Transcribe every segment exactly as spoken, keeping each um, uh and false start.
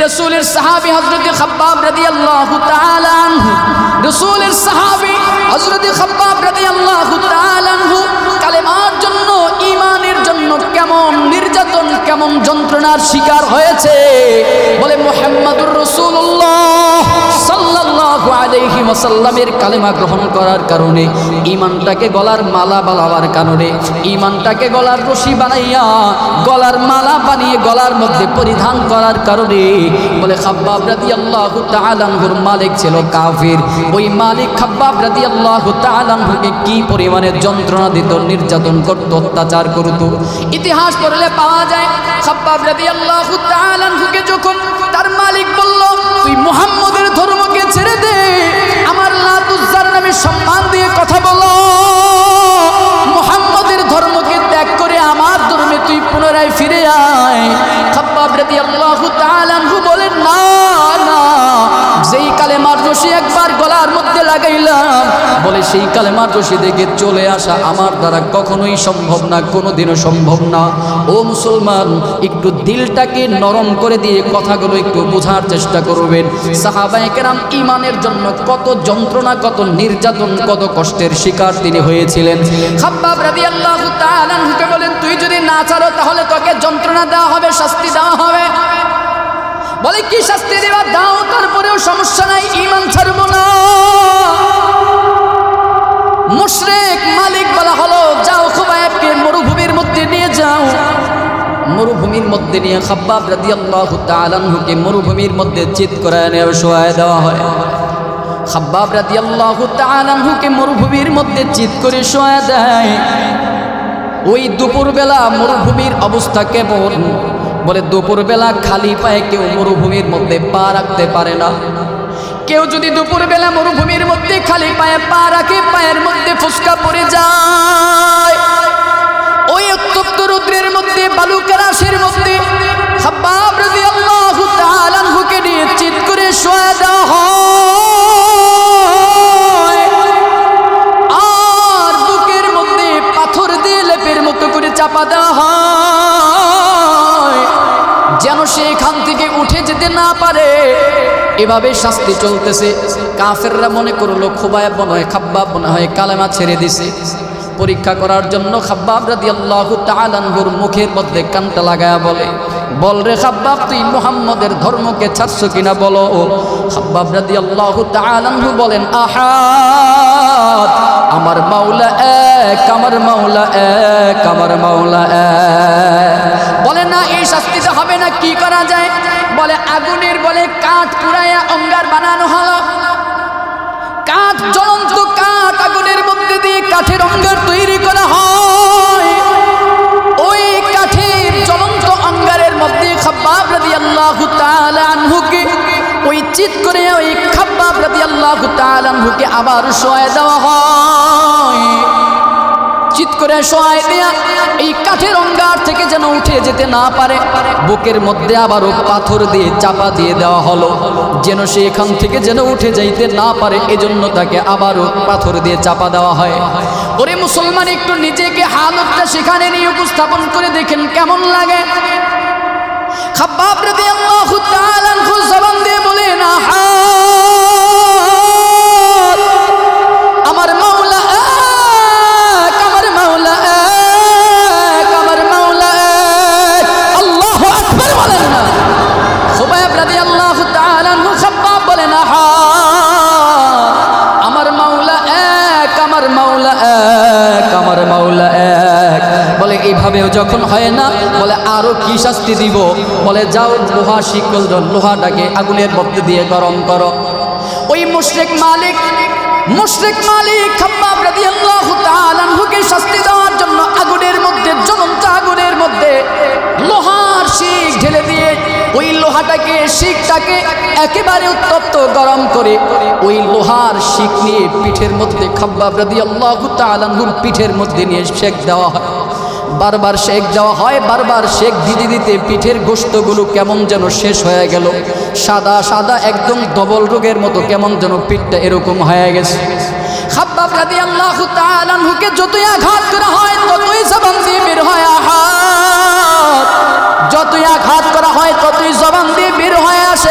রাসূলের সাহাবী হযরত খাব্বাব রাদিয়াল্লাহু তাআলা আনহু, রাসূলের সাহাবী হযরত খাব্বাব রাদিয়াল্লাহু তাআলা আনহু কালেমার জন্য, ঈমানের জন্য কেমন নির্যাতন, কেমন যন্ত্রণার শিকার হয়েছে। বলে মুহাম্মাদুর রাসূলুল্লাহ সাল্লাল্লাহু আলাইহি ওয়াসাল্লামের কালেমা গ্রহণ করার কারণে, ঈমানটাকে গলার মালা বানাবার কারণে, ঈমানটাকে গলার রশি বানাইয়া গলার মালা বানিয়ে গলার মধ্যে পরিধান করার কারণে, বলে খাব্বাব রাদিয়াল্লাহু তাআলা আনহুর মালিক ছিল কাফির। ওই মালিক খাব্বাব রাদিয়াল্লাহু তাআলা আনহুকে কি পরিমাণে যন্ত্রণা দিত, নির্যাতন করত, অত্যাচার করত। ইতিহাস পড়লে পাওয়া যায় খাব্বাব রাদিয়াল্লাহু তাআলা আনহুকে যখন তার মালিক বলল, তুই মুহাম্মদের ধর্মকে ছেড়ে দে, আমার লাত উজ্জার নামে সম্মান দিয়ে কথা বলো, মুহাম্মদের ধর্মকে ত্যাগ করে আমার ধর্মে তুই পুনরায় ফিরে আয়। খাব্বাব রাদিয়াল্লাহু তাআলা আনহু বলেন, না না, যেই কালেমার রশি একবার গলার মধ্যে লাগাইলাম, বলে সেই কালেমার রশি থেকে চলে আসা আমার দ্বারা কখনোই সম্ভব না, কোনোদিনও সম্ভব না। ও মুসলমান, একটু দিলটাকে নরম করে দিয়ে কথাগুলো একটু বোঝার চেষ্টা করবেন। সাহাবায়ে কেরাম ঈমানের জন্য কত যন্ত্রণা, কত নির্যাতন, কত কষ্টের শিকার তিনি হয়েছিলেন। খাব্বাব রাদিয়াল্লাহু তাআলা আনহুকে বলেন, তুই যদি না ছাড়ো তাহলে তোকে যন্ত্রণা দেওয়া হবে, শাস্তি দেওয়া হবে। বলে, কি শাস্তি দেওয়া দাও, তারপরেও সমস্যা নাই, ঈমান ছাড়বো না। মুশরিক মালিক বলা হলো, যাও খুবাইবকে মরুভূমির মধ্যে নিয়ে যাও। মরুভূমির মধ্যে নিয়ে খাব্বাব রাদিয়াল্লাহু তাআলা আনহুকে মরুভূমির মধ্যে চিৎ করে এনে শোয়ায় দেওয়া হয়। খাব্বাব রাদিয়াল্লাহু তাআলা আনহুকে মরুভূমির মধ্যে চিৎ করে শোয়ায় দেয়। ওই দুপুরবেলা মরুভূমির অবস্থা কেমন? বলে, দুপুরবেলা খালি পায়ে কেউ মরুভূমির মধ্যে পা রাখতে পারে না। কেউ যদি দুপুরবেলা মরুভূমির মধ্যে খালি পায়ে পা রাখে, পায়ের মধ্যে ফুসকা পড়ে যায়। ওই উত্তপ্ত রৌদ্রের মধ্যে, বালুকা রাশির মধ্যে খাব্বাব রাদিয়াল্লাহু তাআলা আনহুকে নিয়ে চিৎ করে শোয়া দেওয়া হয়। আর বুকের মধ্যে পাথর দিয়ে লেপের মতো করে চাপা দেওয়া হয়, যেন সে এখান থেকে উঠে যেতে না পারে। এভাবে শাস্তি চলতেছে। কাফেররা মনে করলো খুবাইব মনে হয়, খাব্বাব মনে হয় কালেমা ছেড়ে দিছে। পরীক্ষা করার জন্য খাব্বাব রাদিয়াল্লাহু তাআলা আনহুর মুখের মধ্যে কানটা লাগায়া বলে, বল রে খাব্বাব, তুই মুহাম্মদের ধর্মকে ছাড়ছো কিনা বলো। খাব্বাব রাদিয়াল্লাহু তাআলা আনহু বলেন, আহাদ, আমার মাওলা এক, আমার মাওলা এক, আমার মাওলা এক। বলে, না, এই শাস্তিতে হবে না, কি করা যায়? বলে, আগুনের বলে কাঠ পুড়াইয়া অঙ্গার বানানো হলো। কাঠ, জ্বলন্ত কাঠ আগুনের মধ্যে দিয়ে কাঠের অঙ্গার তৈরি করা হয়। ওই কাঠের জ্বলন্ত অঙ্গারের মধ্যে খাব্বাব রাদিয়াল্লাহু তাআলা আনহুকে ওই চিৎ করে ওই খাব্বাব রাদিয়াল্লাহু তাআলা আনহুকে আবার শোয়ায় দেওয়া হয়। চিৎ করে শোয়ায় দেয়া এই কাঠের অঙ্গার থেকে যেন উঠে যেতে না পারে, বুকের মধ্যে আবারও পাথর দিয়ে চাপা দিয়ে দেওয়া হলো, যেন সে এখান থেকে যেন উঠে যাইতে না পারে। এজন্য তাকে আবারও পাথর দিয়ে চাপা দেওয়া হয়। ওরে মুসলমান, একটু নিজেকে হালতটা সেখানে নিয়ে উপস্থাপন করে দেখেন কেমন লাগে। খাব্বাব রাদিয়াল্লাহু তাআলা আনহু জবান দিয়ে বলেন, আহাদ, আমার মাওলা এক, আমার মাওলা এক, আমার মাওলা এক। আল্লাহু আকবার বলেন না। খুবাইব রাদিয়াল্লাহু তাআলা আনহু খাব্বাব বলেন, আহাদ, আমার মাওলা এক, আমার মাওলা এক, আমার মাওলা এক। বলে, এইভাবেও যখন হয় না, বলে আরো কি শাস্তি দিব? বলে, যাও লোহা শিকল, লোহাটাকে আগুনের মধ্যে দিয়ে গরম করো। ওই মুশরিক মালিক, মুশরিক মালিক খাব্বাব রাদিয়াল্লাহু তাআলা আনহুকে শাস্তি দেওয়ার জন্য আগুনের মধ্যে, জ্বলন্ত আগুনের মধ্যে লোহার শিক ঢেলে দিয়ে ওই লোহাটাকে, শিকটাকে একেবারে উত্তপ্ত গরম করে ওই লোহার শিক নিয়ে পিঠের মধ্যে খাব্বাব রাদিয়াল্লাহু তাআলা আনহুর পিঠের মধ্যে নিয়ে শেক দেওয়া হয়। বারবার শেক দেওয়া হয়, বারবার শেক দিতে দিতে পিঠের গোশতগুলো কেমন যেন শেষ হয়ে গেল, সাদা সাদা একদম ডবল রোগের মতো কেমন যেন পিঠটা এরকম হয়ে গেছে। খাব্বাব রাদিয়াল্লাহু তাআলা আনহুকে যতই আঘাত করা হয় ততই জবান দিয়ে বের হয় আহাদ, যতই আঘাত করা হয় ততই জবান দিয়ে বের হয়ে আসে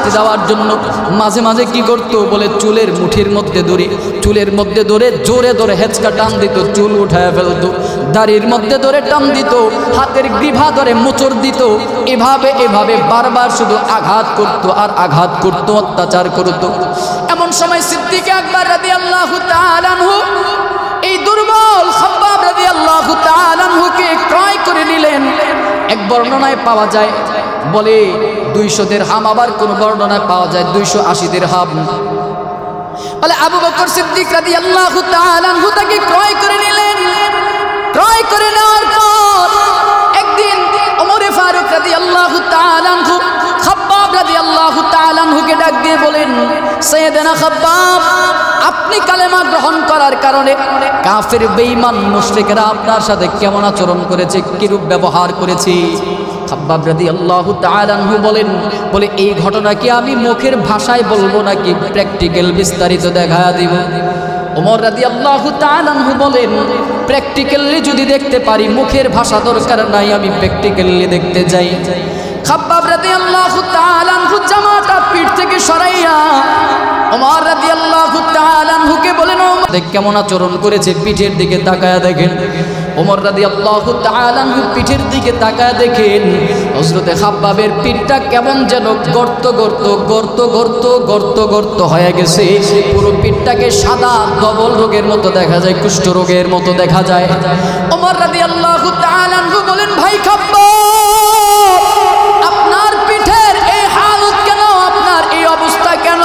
শাস্তি দেওয়ার জন্য মাঝে মাঝে কি করত বলে চুলের মুঠির মধ্যে ধরে চুলের মধ্যে ধরে জোরে ধরে হেঁচকা টান দিত, চুল উঠায় ফেলতো, দাড়ির মধ্যে ধরে টান দিত, হাতের গ্রীভা ধরে মোচড় দিত, এভাবে এভাবে বারবার শুধু আঘাত করত আর আঘাত করত, অত্যাচার করত। এমন সময় সিদ্দিক আকবর রাদিয়াল্লাহু তাআলা আনহু এই দুর্বল খাব্বাব রাদিয়াল্লাহু তাআলা আনহুকে ক্রয় করে নিলেন। এক বর্ণনায় পাওয়া যায় বলে দুইশো দিরহাম, আবার কোন বর্ণনায় পাওয়া যায় দুইশো আশি দিরহাম। বলে আবু বকর সিদ্দিক রাদিয়াল্লাহু তাআলা আনহু তাকে ক্রয় করে নিলেন। ক্রয় করে নেওয়ার পর একদিন ওমর ফারুক রাদিয়াল্লাহু তাআলা আনহু খাব্বাব রাদিয়াল্লাহু তাআলা আনহুকে ডাক দিয়ে বলেন, সাইয়েদনা খাব্বাব, আপনি কালেমা গ্রহণ করার কারণে কাফের বেঈমান মুশরিকরা আপনার সাথে কেমন আচরণ করেছে, কিরূপ ব্যবহার করেছে। খাব্বাব রাদিয়াল্লাহু তাআলা আনহু বলেন, বলে এই ঘটনা কি আমি মুখের ভাষায় বলবো নাকি প্র্যাকটিক্যাল বিস্তারিত দেখায়া দিব? ওমর রাদিয়াল্লাহু তাআলা আনহু বলেন, প্র্যাকটিক্যালি যদি দেখতে পারি, মুখের ভাষা দরকার নাই, আমি প্র্যাকটিক্যালি দেখতে যাই। খাব্বাব রাদিয়াল্লাহু তাআলা আনহু জামাটা পিঠ থেকে সরাইয়া ওমর রাদিয়াল্লাহু তাআলা আনহুকে বলেন, কেমন আচরণ করেছে, পিঠের দিকে তাকায়া দেখেন। ওমর রাদিয়াল্লাহু তাআলা আনহু পিঠের দিকে তাকায়া দেখেন, হযরতে খাব্বাবের পিঠটা কেমন যেন গর্ত গর্ত গর্ত গর্ত গর্ত গর্ত হয়ে গেছে। পুরো পিঠটাকে সাদা কবল রোগের মতো দেখা যায়, কুষ্ঠ রোগের মতো দেখা যায়। ওমর রাদিয়াল্লাহু তাআলা আনহু বলেন, ভাই খাব্বাব, আপনার পিঠের এই হালত কেন, আপনার এই অবস্থা কেন?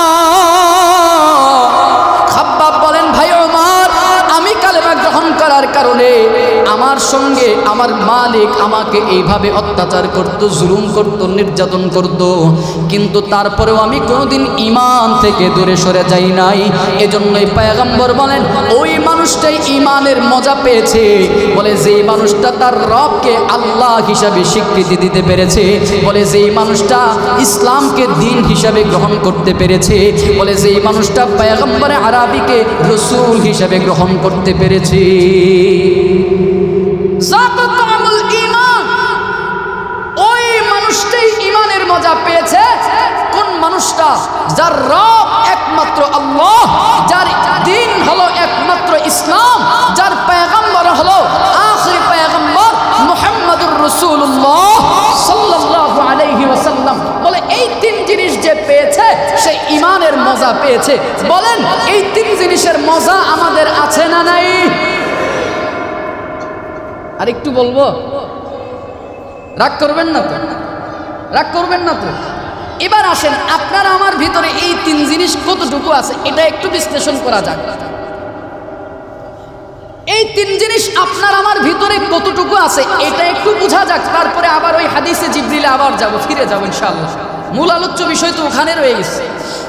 খাব্বাব বলেন, ভাই ওমর, আমি কালেমা গ্রহণ করার কারণে আমার সঙ্গে আমার মালিক আমাকে এইভাবে অত্যাচার করত, জুলুম করত, নির্যাতন করত, কিন্তু তারপরেও আমি কোনোদিন ঈমান থেকে দূরে সরে যাই নাই। এজন্যই পয়গম্বর বলেন, ওই মানুষটাই ঈমানের মজা পেয়েছে, বলে যেই মানুষটা তার রবকে আল্লাহ হিসাবে স্বীকৃতি দিতে পেরেছে, বলে যেই মানুষটা ইসলামকে দিন হিসাবে গ্রহণ করতে পেরেছে, বলে যেই মানুষটা পয়গম্বরে আরবিকে রসুল হিসাবে গ্রহণ করতে পেরেছে। ওই মানুষটাই ঈমানের মজা পেয়েছে। কোন মানুষটা? যার রব একমাত্র আল্লাহ, যার দিন হলো একমাত্র ইসলাম, যার পয়গম্বর হলো আখির পয়গম্বর মুহাম্মদুর রাসূলুল্লাহ সাল্লাল্লাহু আলাইহি ওয়াসাল্লাম। বলে এই তিন জিনিস যে পেয়েছে সে ঈমানের মজা পেয়েছে। বলেন এই তিন জিনিসের মজা আমাদের আছে না নাই? আর একটু বলবো, রাগ করবেন না তো? রাগ করবেন না তো? এবার আসেন, আপনার আমার ভিতরে এই তিন জিনিস কতটুকু আছে এটা একটু বিশ্লেষণ করা যাক। এই তিন জিনিস আপনার আমার ভিতরে কতটুকু আছে এটা একটু বোঝা যাক, তারপরে আবার ওই হাদিসে জিবরিলে আবার যাব, ফিরে যাব ইনশাআল্লাহ। মূল আলোচ্য বিষয় তো ওখানে রয়ে গেছে।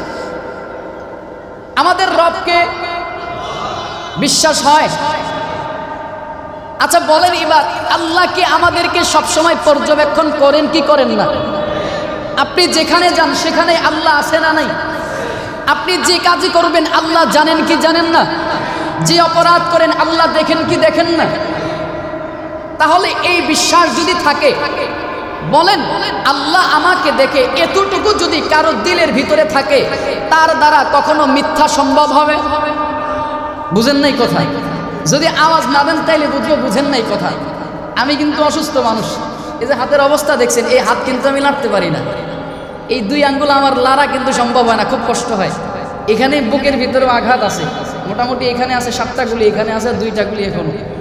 আমাদের রবকে বিশ্বাস হয়? আচ্ছা বলেন এবার, আল্লাহকে আমাদেরকে সবসময় পর্যবেক্ষণ করেন কি করেন না? আপনি যেখানে যান সেখানে আল্লাহ আছে না নাই? আপনি যে কাজই করবেন আল্লাহ জানেন কি জানেন না? যে অপরাধ করেন আল্লাহ দেখেন কি দেখেন না? তাহলে এই বিশ্বাস যদি থাকে, বলেন আল্লাহ আমাকে দেখে, এতটুকু যদি কারো দিলের ভিতরে থাকে, তার দ্বারা কখনো মিথ্যা সম্ভব হবে? বুঝেন নাই কথা? যদি আওয়াজ না দেন তাইলে বুঝবো বুঝেন নাই কথা। আমি কিন্তু অসুস্থ মানুষ, এই যে হাতের অবস্থা দেখছেন, এই হাত কিন্তু আমি নাড়তে পারি না, এই দুই আঙ্গুল আমার লাড়া কিন্তু সম্ভব হয় না, খুব কষ্ট হয়। এখানে বুকের ভিতরেও আঘাত আছে, মোটামুটি এখানে আছে সাতটা গুলি, এখানে আছে দুইটা গুলি। এখন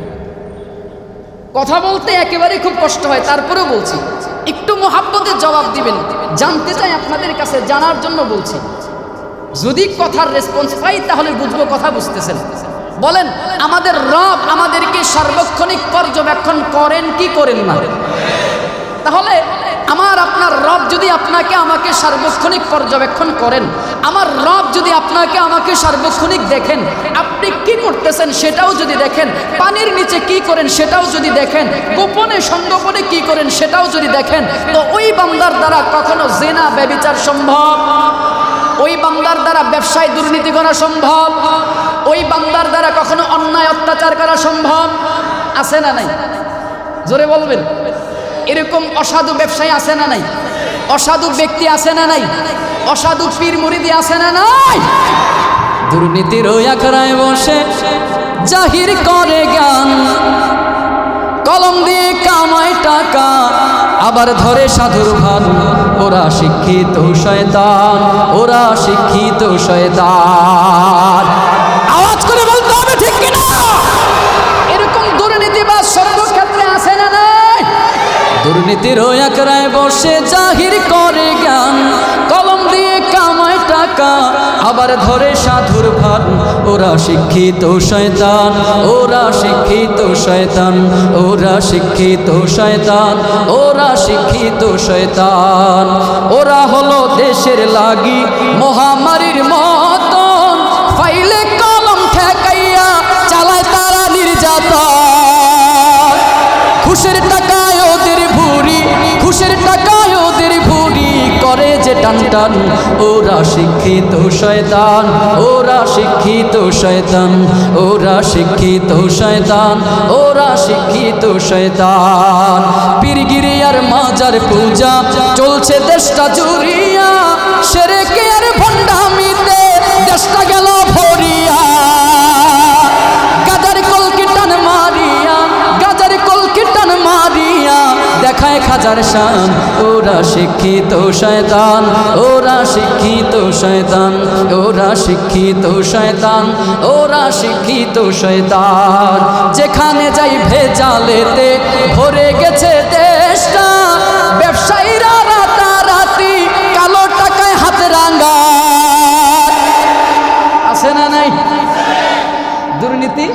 কথা বলতে একেবারে খুব কষ্ট হয়, তারপরেও বলছি, একটু মোহাব্বতের জবাব দিবেন, জানতে চাই আপনাদের কাছে, জানার জন্য বলছি। যদি কথার রেসপন্স পাই তাহলে বুঝবো কথা বুঝতেছেন। বলেন আমাদের রব আমাদেরকে সার্বক্ষণিক পর্যবেক্ষণ করেন কি করেন না? তাহলে আমার আপনার রব যদি আপনাকে আমাকে সার্বক্ষণিক পর্যবেক্ষণ করেন, আমার রব যদি আপনাকে আমাকে সার্বক্ষণিক দেখেন, আপনি কি করতেছেন সেটাও যদি দেখেন, পানির নিচে কি করেন সেটাও যদি দেখেন, গোপনে সংগোপনে কি করেন সেটাও যদি দেখেন, তো ওই বান্দার দ্বারা কখনো জিনা ব্যভিচার সম্ভব? ওই বান্দার দ্বারা ব্যবসায় দুর্নীতি করা সম্ভব? ওই বান্দার দ্বারা কখনো অন্যায় অত্যাচার করা সম্ভব? আছে না নাই? জোরে বলবেন। এরকম অসাধু ব্যবসায়ী আছে না নাই? অসাধু ব্যক্তি আছে না নাই? অসাধু পীর মুরিদি আছে না নাই? দুর্নীতির ওই আখড়ায় বসে জাহির করে জ্ঞান, কলম দিয়ে কামায় টাকা, আবার ধরে সাধুর ভান। ওরা শিক্ষিত শয়তান, ওরা শিক্ষিত শয়তান। আওয়াজ করে বলতে হবে ঠিক কিনা? এরকম দুর্নীতিবাজ সর্বক্ষেত্রে আছে না নাই? দুর্নীতির ওই আখড়ায় বসে জাহির করে জ্ঞান, কলম দিয়ে কামায় টাকা, আবার ধরে সাধুর ভান। ওরা শিক্ষিত শয়তান, ওরা শিক্ষিত শয়তান, ওরা শিক্ষিত শয়তান, ওরা শিক্ষিত শয়তান। ওরা হলো দেশের লাগি মহামারীর মতন, ফাইলে কলম ঠেকাইয়া চালায় তারা নির্যাতন। ঘুষের টাকায় ওদের ভুরি, ঘুষের টাকায় ওদের ভুরি করে যে টান টান। ওরা শিক্ষিত শয়তান, ওরা শিক্ষিত শয়তান, ওরা শিক্ষিত শয়তান, ওরা শিক্ষিত শয়তান। পীরগিরি আর মাজার পূজা চলছে দেশটা জুড়িয়া, শিরকে আর ভণ্ডামিতে দেশটা গেল ভরিয়া। গাজার কলকে টান মারিয়া, গাজার কলকে টান মারিয়া দেখায় খাজার শান। ওরা শিক্ষিত শয়তান, ওরা শিক্ষিত শয়তান, ওরা শিক্ষিত শয়তান, ওরা শিক্ষিত শয়তান। যেখানে যাই ভেজালেতে ভরে গেছে দেশটা, ব্যবসায়ীরা রাতারাতি কালো টাকায় হাত রাঙ্গা। আছে না নাই? দুর্নীতি,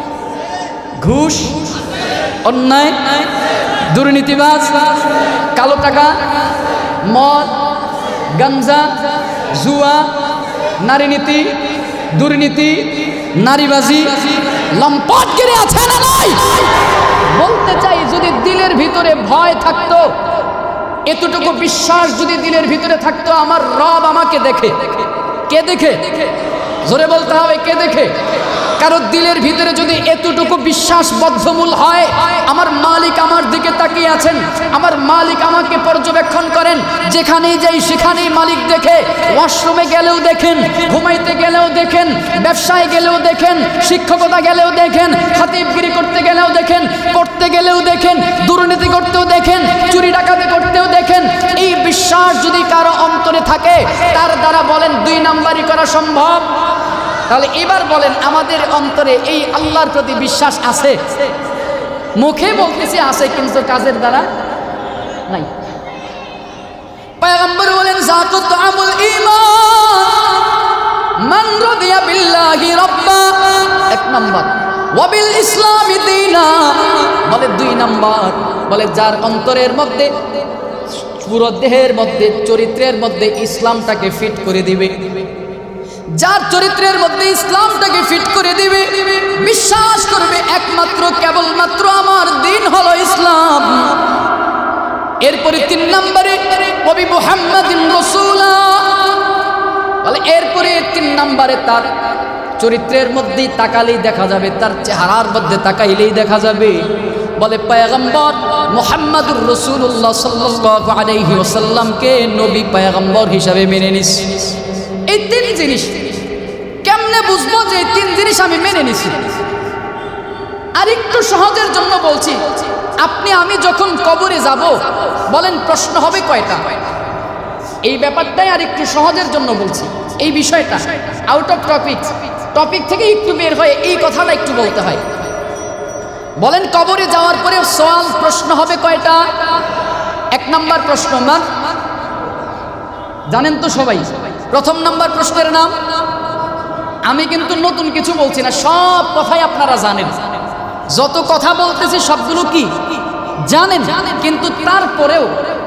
ঘুষ, অন্যায়, দুর্নীতিবাজ, কালো টাকা, মদ, গাঞ্জা, জুয়া, নারী নীতি, দুর্নীতি, নারীবাজি, লম্পটগিরি আছে না নাই? বলতে চাই যদি দিলের ভিতরে ভয় থাকতো, এতটুকু বিশ্বাস যদি দিলের ভিতরে থাকতো, আমার রব আমাকে দেখে। কে দেখে? জোরে বলতে হবে, কে দেখে? কারণ দিলের ভিতরে যদি এতটুকু বিশ্বাস বদ্ধমূল হয়, আমার মালিক আমার দিকে তাকিয়ে আছেন, আমার মালিক আমাকে পর্যবেক্ষণ করেন, যেখানেই যাই সেখানেই মালিক দেখে। ওয়াশরুমে গেলেও দেখেন, ঘুমাইতে গেলেও দেখেন, ব্যবসায় গেলেও দেখেন, শিক্ষকতা গেলেও দেখেন, খাতিবগিরি করতে গেলেও দেখেন, পড়তে গেলেও দেখেন, দুর্নীতি করতেও দেখেন, চুরি ডাকাতি করতেও দেখেন। এই বিশ্বাস যদি কারো অন্তরে থাকে, তার দ্বারা বলেন দুই নাম্বারি করা সম্ভব? তাহলে এবার বলেন আমাদের অন্তরে এই আল্লাহর প্রতি বিশ্বাস আছে? মুখে বলতেছি আছে, কিন্তু কাজের দ্বারা নাই। পয়গম্বর বলেন যাকুত আমুল ঈমান মান রাদিয়া বিল্লাহি রাব্বা, এক নাম্বার, ওয়া বিল ইসলামি দীনা, বলে দুই নাম্বার, বলে যার অন্তরের মধ্যে, পুরো দেহের মধ্যে, চরিত্রের মধ্যে ইসলামটাকে ফিট করে দিবে, যার চরিত্রের মধ্যে ইসলামটাকে ফিট করে দিবে, বিশ্বাস করবে একমাত্র কেবলমাত্র আমার দিন হলো ইসলাম। এরপরে তিন নম্বরে নবী মুহাম্মাদিন রাসূলুল্লাহ, বলে এরপরে তিন নম্বরে তার চরিত্রের মধ্যেই তাকালেই দেখা যাবে, তার চেহারার মধ্যে তাকাইলেই দেখা যাবে, বলে পয়গম্বর মুহাম্মাদুর রাসূলুল্লাহ সাল্লাল্লাহু আলাইহি ওয়াসাল্লামকে নবী পয়গম্বর হিসাবে মেনে নিছি। এই তিন জিনিস কেমনে বুঝবো যে এই তিন জিনিস আমি মেনে নিছি? আর একটু সহজের জন্য বলছি, আপনি আমি যখন কবরে যাব, বলেন প্রশ্ন হবে কয়টা? এই ব্যাপারটাই আর একটু সহজের জন্য বলছি। এই বিষয়টা আউট অফ টপিক, টপিক থেকে একটু বের হয়ে এই কথাটা একটু বলতে হয়। বলেন কবরে যাওয়ার পরে সওয়াল প্রশ্ন হবে কয়টা? এক নাম্বার প্রশ্ন মান জানেন তো সবাই? প্রথম নাম্বার প্রশ্নের নাম, আমি কিন্তু নতুন কিছু বলছি না, সব কথাই আপনারা জানেন, যত কথা বলতেছি সবগুলো কি জানেন, কিন্তু তারপরেও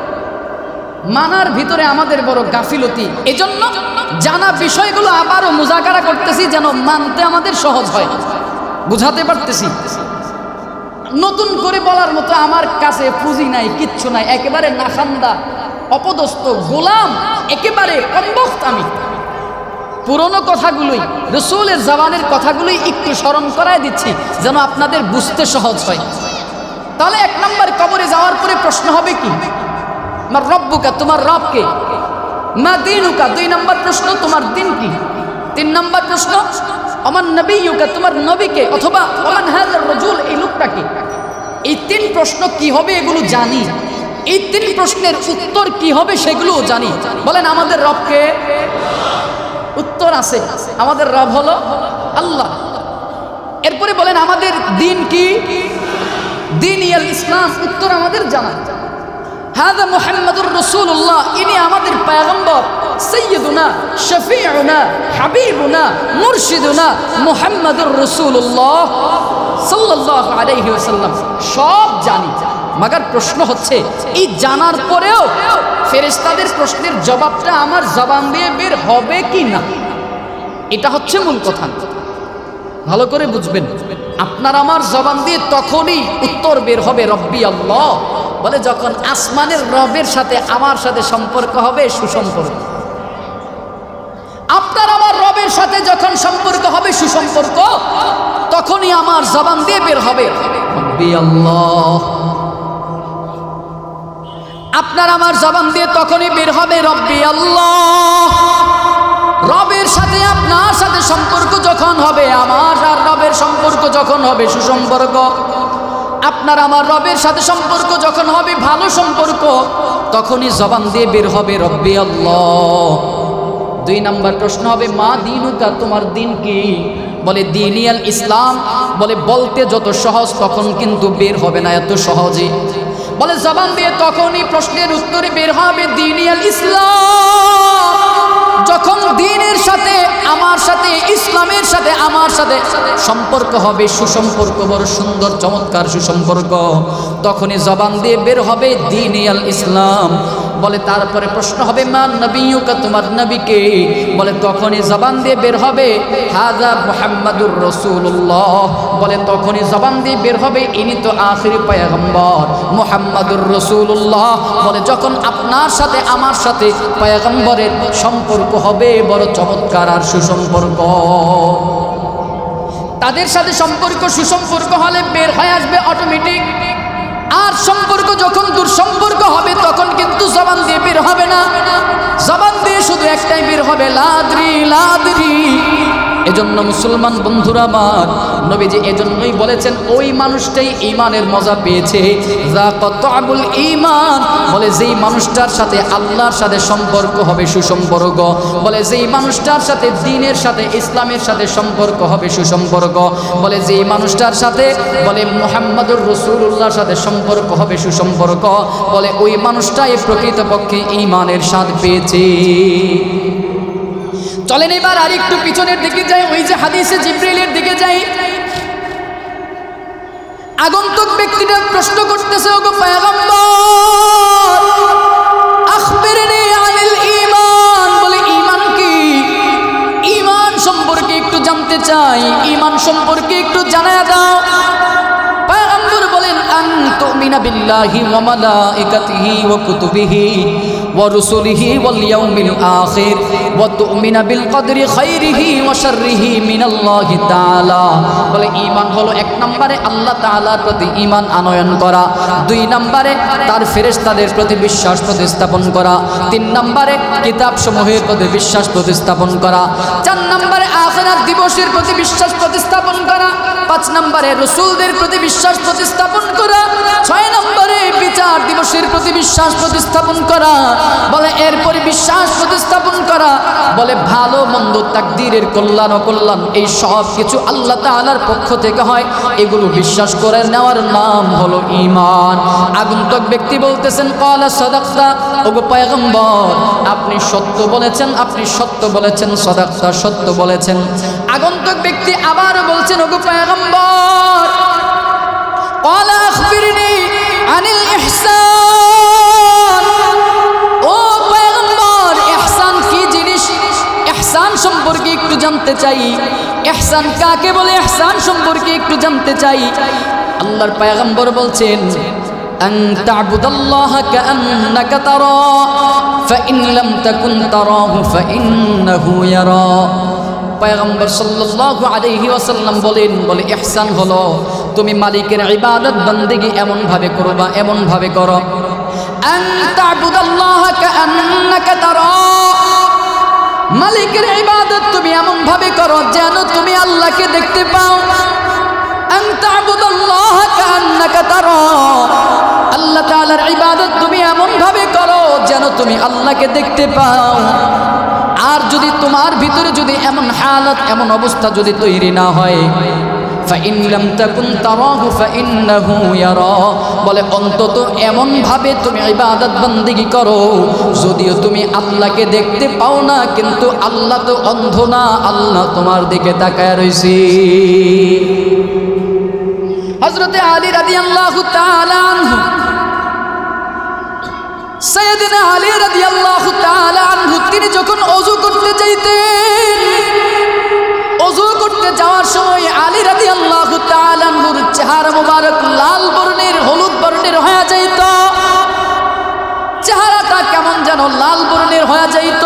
মানার ভিতরে আমাদের বড় গাফিলতি। এজন্য জানা বিষয়গুলো আবারও মুজাকারা করতেছি, যেন মানতে আমাদের সহজ হয়। বুঝাতে পারতেছি? নতুন করে বলার মতো আমার কাছে পুঁজি নাই, কিচ্ছু নাই, একেবারে নাখান্দা, অপদস্থ, গোলাম, একেবারে কমবখ্ত। আমি পুরনো কথাগুলোই, রাসূলের জবানের কথাগুলোই একটু স্মরণ করায় দিচ্ছি, যেন আপনাদের বুঝতে সহজ হয়। তাহলে এক নম্বর, কবরে যাওয়ার পরে প্রশ্ন হবে কি? মা রব্বুকা, তোমার রব কে? মা দীনুকা, দুই নম্বর প্রশ্ন তোমার দিন কি? তিন নম্বর প্রশ্ন ওমান নবিয়ুকা, তোমার নবী কে? অথবা ওমান হাযার রাজুল, এই লোকটা কে? এই তিন প্রশ্ন কি হবে এগুলো জানি, এই তিন প্রশ্নের উত্তর কি হবে সেগুলোও জানি। বলেন আমাদের রব কে? উত্তর আছে, আমাদের রব হলো আল্লাহ। এরপরে বলেন আমাদের দিন কি? দিন ইয়াল ইসলাম, উত্তর আমাদের জানা। হাদা মুহাম্মাদুর রাসূলুল্লাহ, ইনি আমাদের পয়গম্বর, সাইয়্যিদুনা শফিউনা হাবিবুনা মুরশিদুনা মুহাম্মাদুর রাসূলুল্লাহ সাল্লাল্লাহু আলাইহি ওয়াসাল্লাম। সব জানি, মাগার প্রশ্ন হচ্ছে এই জানার পরেও ফেরেশতাদের প্রশ্নের জবাবটা আমার জবান দিয়ে বের হবে কি না, এটা হচ্ছে মূল কথা। ভালো করে বুঝবেন, আপনার আমার জবান দিয়ে তখনই উত্তর বের হবে রব্বি আল্লাহ, বলে যখন আসমানের রবের সাথে আমার সাথে সম্পর্ক হবে, সুসম্পর্ক। আপনার আমার রবের সাথে যখন সম্পর্ক হবে সুসম্পর্ক, তখনই আমার জবান দিয়ে বের হবে রব্বি আল্লাহ। আপনার আমার জবান দিয়ে তখনই বের হবে রব্বি আল্লাহ। রবের সাথে আপনার সাথে সম্পর্ক যখন হবে, আমার আর রবের সম্পর্ক যখন হবে সুসম্পর্ক, আপনার আমার রবের সাথে সম্পর্ক যখন হবে ভালো সম্পর্ক, তখনই জবান দিয়ে বের হবে রব্বি আল্লাহ। দুই নাম্বার প্রশ্ন হবে মা দীনুকা, তোমার দিন কি? বলে দীনিয়াল ইসলাম। বলে বলতে যত সহজ তখন কিন্তু বের হবে না এত সহজে। বলে জবান দিয়ে তখনই প্রশ্নের উত্তরে বের হবে দীনিয়াল ইসলাম, যখন দ্বীনের সাথে আমার সাথে, ইসলামের সাথে আমার সাথে সম্পর্ক হবে সুসম্পর্ক, বড় সুন্দর চমৎকার সুসম্পর্ক, তখনই জবান দিয়ে বের হবে দীনিয়াল ইসলাম। বলে তারপরে প্রশ্ন হবে মা নবিয়ুকা, তোমার নবীকে? বলে তখনই জবান দিয়ে বের হবে হাযা মুহাম্মাদুর রাসূলুল্লাহ। বলে তখনই জবান দিয়ে বের হবে ইনি তো আখিরি পয়গম্বর মুহাম্মাদুর রাসূলুল্লাহ। বলে যখন আপনার সাথে আমার সাথে পয়গম্বরের সম্পর্ক হবে বড় চমৎকার আর সুসম্পর্ক, তাদের সাথে সম্পর্ক সুসম্পর্ক হলে বের হয়ে আসবে অটোমেটিক। আর সম্পর্ক যখন দুঃসম্পর্ক হবে তখন কিন্তু জবান দিয়ে বের হবে না, জবান দিয়ে শুধু একটাই বের হবে লাদ্রি লাদ্রি। এজন্য মুসলমান বন্ধুরা আমার, নবীজি এজন্যই বলেছেন ওই মানুষটাই ঈমানের মজা পেয়েছে, যাকাতুল ঈমান। বলে যেই মানুষটার সাথে আল্লাহর সাথে সম্পর্ক হবে সুসম্পর্ক, বলে যেই মানুষটার সাথে দ্বীনের সাথে ইসলামের সাথে সম্পর্ক হবে সুসম্পর্ক, বলে যেই মানুষটার সাথে বলে মুহাম্মাদুর রাসূলুল্লাহর সাথে সম্পর্ক হবে সুসম্পর্ক, বলে ওই মানুষটাই প্রকৃতপক্ষে ঈমানের স্বাদ পেয়েছে। চলেন এবার আর একটু পিছনের দিকে যাই, ওই যে হাদিসে জিবরিলের দিকে যাই। আগন্তুক ব্যক্তিটা প্রশ্ন করতেছে ওগো পয়গম্বর আখবিরনি আনিল ঈমান, বলে ঈমান কি? ঈমান সম্পর্কে একটু জানতে চাই, ঈমান সম্পর্কে একটু জানায়া দাও। পয়গম্বর বলেন আন তুমিনা বিল্লাহি ওয়া মালাইকাতিহি ওয়া কুতুবিহি ওয়া রুসুলিহি ওয়াল ইয়াউমিল আখির ওয়া তুমিনা বিল কদরি খাইরিহি ওয়া শাররিহি মিনাল্লাহি তাআলা। বলে ঈমান হলো এক নম্বরে আল্লাহ তাআলার প্রতি ঈমান আনয়ন করা, দুই নম্বরে তার ফেরেশতাদের প্রতি বিশ্বাস প্রতিস্থাপন করা, তিন নম্বরে কিতাব সমূহের প্রতি বিশ্বাস প্রতিস্থাপন করা, চার নম্বরে আখিরাত দিবসের প্রতি বিশ্বাস প্রতিস্থাপন করা, পাঁচ নম্বরে রাসূলদের প্রতি বিশ্বাস প্রতিস্থাপন করা, ছয় নম্বরে বিচার দিবসের প্রতি বিশ্বাস প্রতিস্থাপন করা। বলে এরপরে বিশ্বাস প্রতিস্থাপন করা, বলে ভালো মন্দ তাকদীরের কল্যাণ অকল্যাণ এই সব কিছু আল্লাহ তাআলার পক্ষ থেকে হয়, এগুলো বিশ্বাস করে নেওয়ার নাম হলো ঈমান। আগন্তুক ব্যক্তি বলতেছেন ক্বালা সাদাকতা, ওগো পয়গম্বর আপনি সত্য বলেছেন, আপনি সত্য বলেছেন, সাদাকতা সত্য বলেছেন। আগন্তুক ব্যক্তি আবার বলছেন ওগো পয়গম্বর ক্বালা আখবিরনি আনিল ইহসান, ও পয়গম্বর ইহসান কি জিনিস? ইহসান সম্পর্কে একটু জানতে চাই, ইহসান কাকে বলে ইহসান সম্পর্কে একটু জানতে চাই। আল্লাহর পয়গম্বর বলছেন আন তা'বুদাল্লাহা কাআন্নাকা তারা ফাইন লাম তাকুন তারাহু ফাইন্নাহু ইয়ারা। পয়গম্বর সাল্লাল্লাহু আলাইহি ওয়াসাল্লাম বলেন, বলে ইহসান হলো তুমি মালিকের ইবাদত বন্দেগী এমন ভাবে করবা, এমন ভাবে করো আন তা'বুদাল্লাহা কাআন্নাকা তারা, মালিকের ইবাদত তুমি এমন ভাবে করো যেন তুমি আল্লাহকে দেখতে পাও। আন তা'বুদাল্লাহা কাআন্নাকা তারা, আল্লাহ তাআলার ইবাদত তুমি এমন ভাবে করো যেন তুমি আল্লাহকে দেখতে পাও। আর যদি তোমার ভিতরে যদি এমন হালত এমন অবস্থা যদি তৈরি না হয়, ফাইন লাম তাকুন তারাহু ফাইন্নাহু ইয়ারা, বলে অন্তত এমন ভাবে তুমি ইবাদত বন্দেগী করো যদিও তুমি আল্লাহকে দেখতে পাও না, কিন্তু আল্লাহ তো অন্ধ না, আল্লাহ তোমার দিকে তাকায় রইছে। হযরতে আলী রাদিয়াল্লাহু তাআলা আনহু, সাইয়েদনা আলী রাদিয়াল্লাহু তাআলা আনহু তিনি যখন ওযু করতে যাইতেন, ওযু করতে যাওয়ার সময় আলী রাদিয়াল্লাহু তাআলা আনহুর চেহারা মোবারক লাল বর্ণের হলুদ বর্ণের হয়ে যাইত, চেহারাটা কেমন যেন লাল বর্ণের হয়ে যাইত।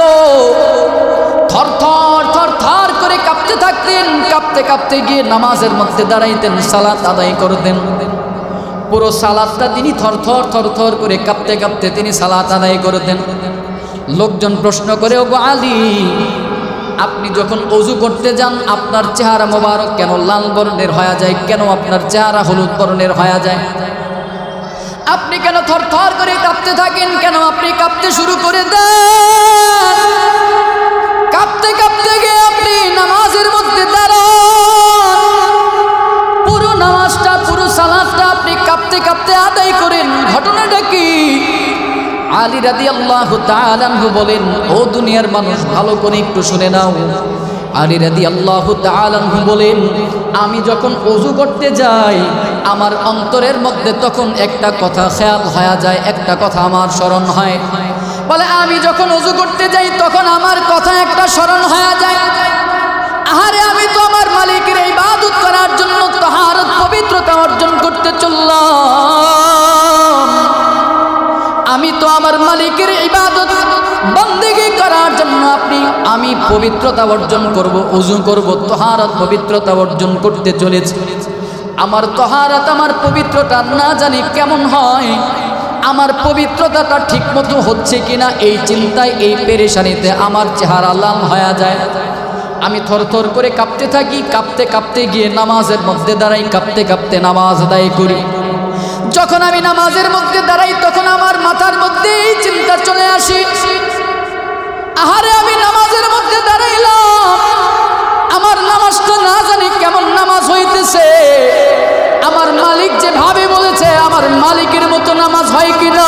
থরথর থরথর করে কাঁপতে থাকতেন, কাঁপতে কাঁপতে গিয়ে নামাজের মধ্যে দাঁড়াইতেন, সালাত আদায় করতেন। পুরো সালাতটা তিনি থরথর থরথর করে কাঁপতে কাঁপতে তিনি সালাত আদায় করতেন। লোকজন প্রশ্ন করে, ওগো আলী, আপনি যখন ওযু করতে যান আপনার চেহারা মোবারক কেন লাল বর্ণের হয়ে যায়, কেন আপনার চেহারা হলুদ বর্ণের হয়ে যায়, আপনি কেন থরথর করে কাঁপতে থাকেন, কেন আপনি কাঁপতে শুরু করে দেন? কাঁপতে কাঁপতে গিয়ে আপনি নামাজের মধ্যে দাঁড়ান, পুরো নামাজটা পুরো সালাতটা আপনি কাঁপতে কাঁপতে আদায় করেন, ঘটনাটা কি? আলী রাদিয়াল্লাহু তাআলা আনহু বলেন, ও দুনিয়ার মানুষ ভালো করে একটু শুনে নাও। আলী রাদিয়াল্লাহু তাআলা আনহু বলেন, আমি যখন ওযু করতে যাই আমার অন্তরের মধ্যে তখন একটা কথা খেয়াল হয়ে যায়, একটা কথা আমার স্মরণ হয়। বলে আমি যখন ওযু করতে যাই তখন আমার কথা একটা স্মরণ হয়ে যায়, আরে আমি তো আমার মালিকের ইবাদত করার জন্য তাহারত পবিত্রতা অর্জন করতে চললাম, আমি তো আমার মালিকের ইবাদত বন্দেগী করার জন্য আপনি আমি পবিত্রতা অর্জন করব, ওযু করব, তাহারত পবিত্রতা অর্জন করতে চলেছি। আমার তাহারত আমার পবিত্রতা না জানি কেমন হয়, আমার পবিত্রতাটা ঠিকমতো হচ্ছে কিনা এই চিন্তায় এই পেরেশানিতে আমার চেহারা লাল হয়ে যায়। আমি থরথর করে কাঁপতে থাকি, কাঁপতে কাঁপতে গিয়ে নামাজের মধ্যে দাঁড়াই, কাঁপতে কাঁপতে নামাজ আদায় করি। যখন আমি নামাজের মধ্যে দাঁড়াই তখন আমার মাথার মধ্যে এই চিন্তা চলে আসে, আহারে আমি নামাজের মধ্যে দাঁড়াইলাম, আমার নামাজটা না জানি কেমন নামাজ হইতেছে, আমার মালিক যেভাবে বলেছে আমার মালিকের মতো নামাজ হয় কিনা,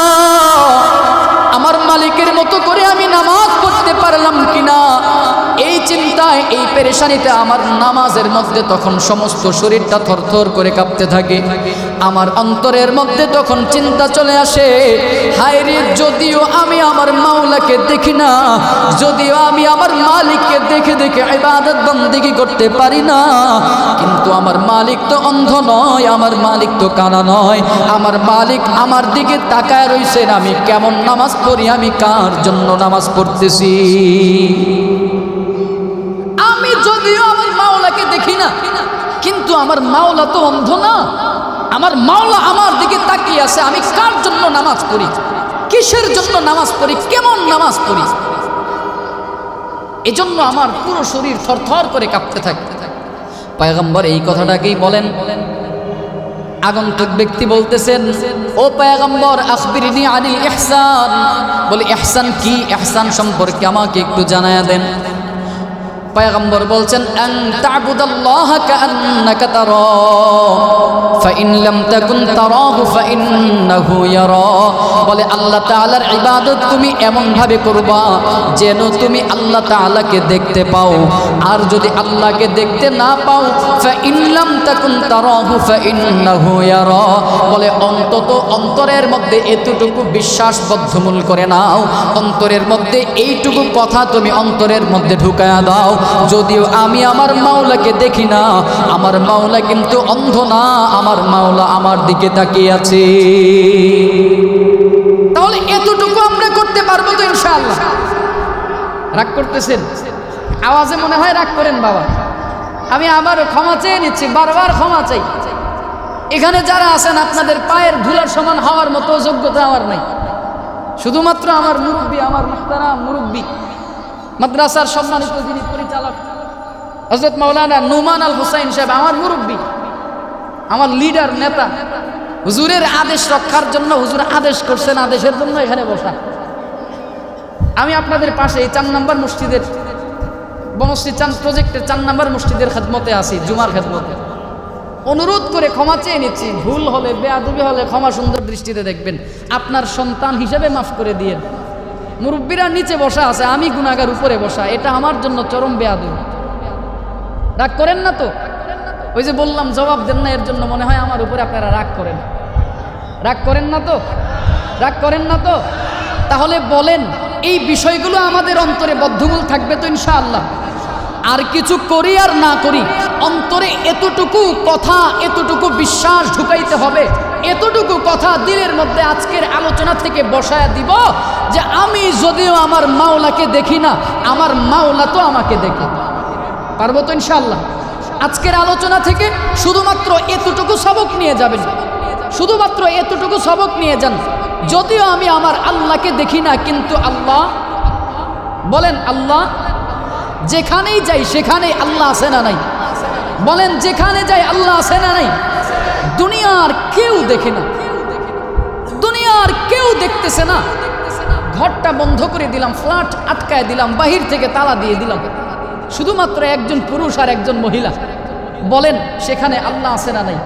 আমার মালিকের মতো করে আমি নামাজ পড়তে পারলাম কিনা, এই চিন্তায় এই পেরেশানিতে আমার নামাজের মধ্যে তখন সমস্ত শরীরটা থরথর করে কাঁপতে থাকে। আমার অন্তরের মধ্যে তখন চিন্তা চলে আসে, হায় রে, যদিও আমি আমার মাওলাকে দেখি না, যদিও আমি আমার মালিককে দেখে দেখে ইবাদত বন্দেগী করতে পারি না, কিন্তু আমার মালিক তো অন্ধ নয়, আমার মালিক তো কানা নয়, আমার মালিক আমার দিকে তাকায় রইছেন, আমি কেমন নামাজ পড়ি, আমি কার জন্য নামাজ পড়তেছি। আমি যদিও আমার মাওলাকে দেখি না, কিন্তু আমার মাওলা তো অন্ধ না, আমার মাওলা আমার দিকে তাকিয়ে আছে, আমি কার জন্য নামাজ পড়ি, কিসের জন্য নামাজ পড়ি, কেমন নামাজ পড়ি, এজন্য আমার পুরো শরীর থরথর করে কাঁপতে থাকে। পয়গম্বর এই কথাটাকেই বলেন। আগন্তুক ব্যক্তি বলতেছেন, ও পয়গম্বর, আখবিরনি আনিল ইহসান, বলে ইহসান কি, ইহসান সম্পর্কে আমাকে একটু জানায়া দেন। পয়গম্বর বলছেন, আন তা'বুদাল্লাহা কাআন্নাকা তারা ফাইন লাম তাকুন তারাহু ফাইন্নাহু ইয়ারা, বলে আল্লাহ তাআলার ইবাদত তুমি এমন ভাবে করবা যেন তুমি আল্লাহ তাআলাকে দেখতে পাও, আর যদি আল্লাহকে দেখতে না পাও ফাইন লাম তাকুন তারাহু ফাইন্নাহু ইয়ারা, বলে অন্তত অন্তরের মধ্যে এতটুকু বিশ্বাস বদ্ধমূল করে নাও, অন্তরের মধ্যে এইটুকু কথা তুমি অন্তরের মধ্যে ঢুকায়া দাও, যদিও আমি আমার মাওলাকে দেখি না, আমার মাওলা কিন্তু অন্ধ না, আমার মাওলা আমার দিকে তাকিয়ে আছে। তাহলে এতটুকু আমরা করতে পারবো তো ইনশাআল্লাহ। রাগ করতেছেন? আওয়াজে মনে হয় রাগ করেন বাবা। আমি আবারও ক্ষমা চেয়ে নিচ্ছি, বারবার ক্ষমা চাই। এখানে যারা আছেন আপনাদের পায়ের ধুলার সমান হওয়ার মতো যোগ্যতা আমার নাই। শুধুমাত্র আমার মুরব্বী, আমার মুহতারাম মুরব্বী, মাদ্রাসার সম্মানিত যিনি পরিচালক হযরত মাওলানা নুমান আল হুসাইন সাহেব, আমার মুরব্বী, আমার লিডার, নেতা, হুজুরের আদেশ রক্ষার জন্য হুজুর আদেশ করছেন, আদেশের জন্য এখানে বসা। আমি আপনাদের পাশে এই চার নম্বর মসজিদের বনশ্রী চান প্রজেক্টের চার নম্বর মসজিদের খেদমতে আছি, জুমার খেদমতে। অনুরোধ করে ক্ষমা চেয়ে নিচ্ছি, ভুল হলে বেয়াদবি হলে ক্ষমা সুন্দর দৃষ্টিতে দেখবেন, আপনার সন্তান হিসেবে মাফ করে দিয়েন। মুরব্বীরা নিচে বসা আছে, আমি গুনাহগার উপরে বসা, এটা আমার জন্য চরম বেয়াদবি। রাগ করেন না তো? ওই যে বললাম জবাব দেন না, এর জন্য মনে হয় আমার উপরে আপনারা রাগ করেন। রাগ করেন না তো? রাগ করেন না তো? তাহলে বলেন, এই বিষয়গুলো আমাদের অন্তরে বদ্ধমূল থাকবে তো ইনশাআল্লাহ? আর কিছু করি আর না করি, অন্তরে এতটুকু কথা, এতটুকু বিশ্বাস ঢুকাইতে হবে, এতটুকু কথা দিলের মধ্যে আজকের আলোচনা থেকে বসায়া দিব যে আমি যদিও আমার মাওলাকে দেখি না, আমার মাওলা তো আমাকে দেখে। পারবো তো ইনশাআল্লাহ? আজকের আলোচনা থেকে শুধুমাত্র এতটুকু সবক নিয়ে যাবেন, শুধুমাত্র এতটুকু সবক নিয়ে যান, যদিও আমি আমার আল্লাহকে দেখি না, কিন্তু আল্লাহ, বলেন আল্লাহ, যেখানেই যাই সেখানেই আল্লাহ আছে না নাই? বলেন যেখানে যাই আল্লাহ আছে না নাই? দুনিয়ার কেউ দেখে না, দুনিয়ার কেউ দেখতেছে না, ঘরটা বন্ধ করে দিলাম, ফ্ল্যাট আটকায় দিলাম, বাহির থেকে তালা দিয়ে দিলাম, শুধুমাত্র একজন পুরুষ আর একজন মহিলা, বলেন সেখানে আল্লাহ আছে না নাই?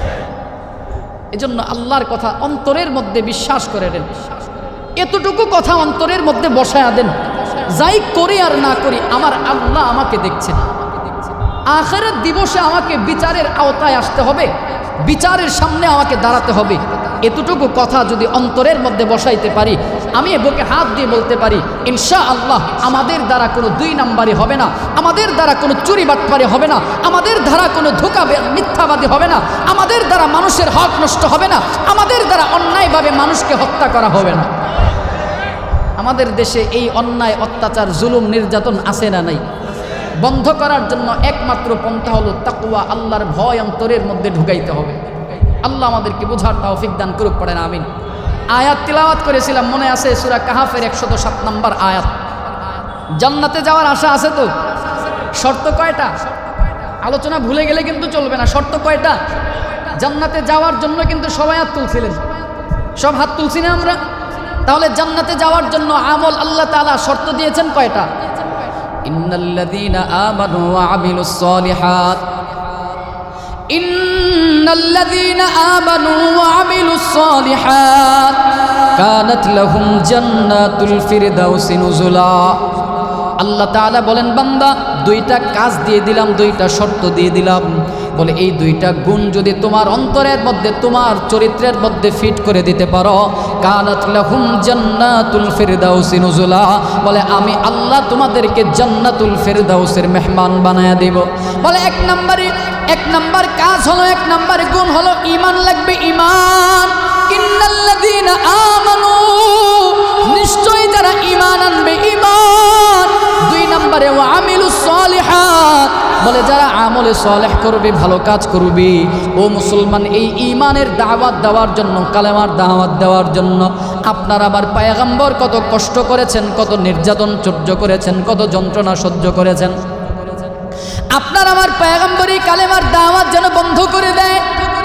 এজন্য আল্লাহর কথা অন্তরের মধ্যে বিশ্বাস করে দেন, এতটুকু কথা অন্তরের মধ্যে বসায়া দেন, যাই করি আর না করি আমার আল্লাহ আমাকে দেখছেন। আখিরাত দিবসে আমাকে বিচারের আওতায় আসতে হবে, বিচারের সামনে আমাকে দাঁড়াতে হবে। এতটুকু কথা যদি অন্তরের মধ্যে বসাইতে পারি, আমি বুকে হাত দিয়ে বলতে পারি ইনশাআল্লাহ আমাদের দ্বারা কোনো দুই নাম্বারি হবে না, আমাদের দ্বারা কোনো চুরি বাটপারি হবে না, আমাদের দ্বারা কোনো ধোঁকা মিথ্যাবাদী হবে না, আমাদের দ্বারা মানুষের হক নষ্ট হবে না, আমাদের দ্বারা অন্যায়ভাবে মানুষকে হত্যা করা হবে না। আমাদের দেশে এই অন্যায়, অত্যাচার, জুলুম, নির্যাতন আছে না নাই? বন্ধ করার জন্য একমাত্র পন্থা হলো তাকওয়া, আল্লাহর ভয় অন্তরের মধ্যে ঢুকাইতে হবে। আল্লাহ আমাদেরকে বুঝার তৌফিক দান করুক, পড়েন আমিন। আয়াত তিলাওয়াত করেছিলাম, মনে আছে? সূরা কাহাফের একশত সাত নম্বর আয়াত। জান্নাতে যাওয়ার আশা আছে তো? শর্ত কয়টা? আলোচনা ভুলে গেলে কিন্তু চলবে না। শর্ত কয়টা? জান্নাতে যাওয়ার জন্য কিন্তু সবাই হাত তুলছিলেন, সব হাত তুলছি না আমরা? তাহলে জান্নাতে যাওয়ার জন্য আমল আল্লাহ তাআলা শর্ত দিয়েছেন কয়টা? ইন্নাল্লাযীনা আমানু ওয়া আমিলুস সালিহাত, ইন্নাল্লাযীনা আমানু ওয়া আমিলুস সালিহাত কানাত লাহুম জান্নাতুল ফিরদাউসি নুজুলা। আল্লাহ তাআলা বলেন, বান্দা দুইটা কাজ দিয়ে দিলাম, দুইটা শর্ত দিয়ে দিলাম, বলে এই দুইটা গুণ যদি তোমার অন্তরের মধ্যে, তোমার চরিত্রের মধ্যে ফিট করে দিতে পারো, কানাত লাহুম জান্নাতুল ফিরদাউসি নুজুলা, বলে আমি আল্লাহ তোমাদেরকে জান্নাতুল ফিরদাউসের মেহমান বানায়া দেব। বলে এক নম্বরে, এক নম্বর কাজ হলো, এক নম্বর গুণ হলো ঈমান লাগবে, ঈমান। ইন্নাল্লাযীনা আমানু, নিশ্চয়ই যারা ঈমান আনবে, ঈমান। দুই নম্বরে ওয়া আমিলুস সালিহাত, বলে যারা আমলে সালেহ করবে, ভালো কাজ করবে। ও মুসলমান, এই ঈমানের দাওয়াত দেওয়ার জন্য, কালেমার দাওয়াত দেওয়ার জন্য আপনার আবার পয়গম্বর কত কষ্ট করেছেন, কত নির্যাতন সহ্য করেছেন, কত যন্ত্রণা সহ্য করেছেন। আপনার আমার পয়গম্বরই কালেমার দাওয়াত যেন বন্ধ করে দেয়,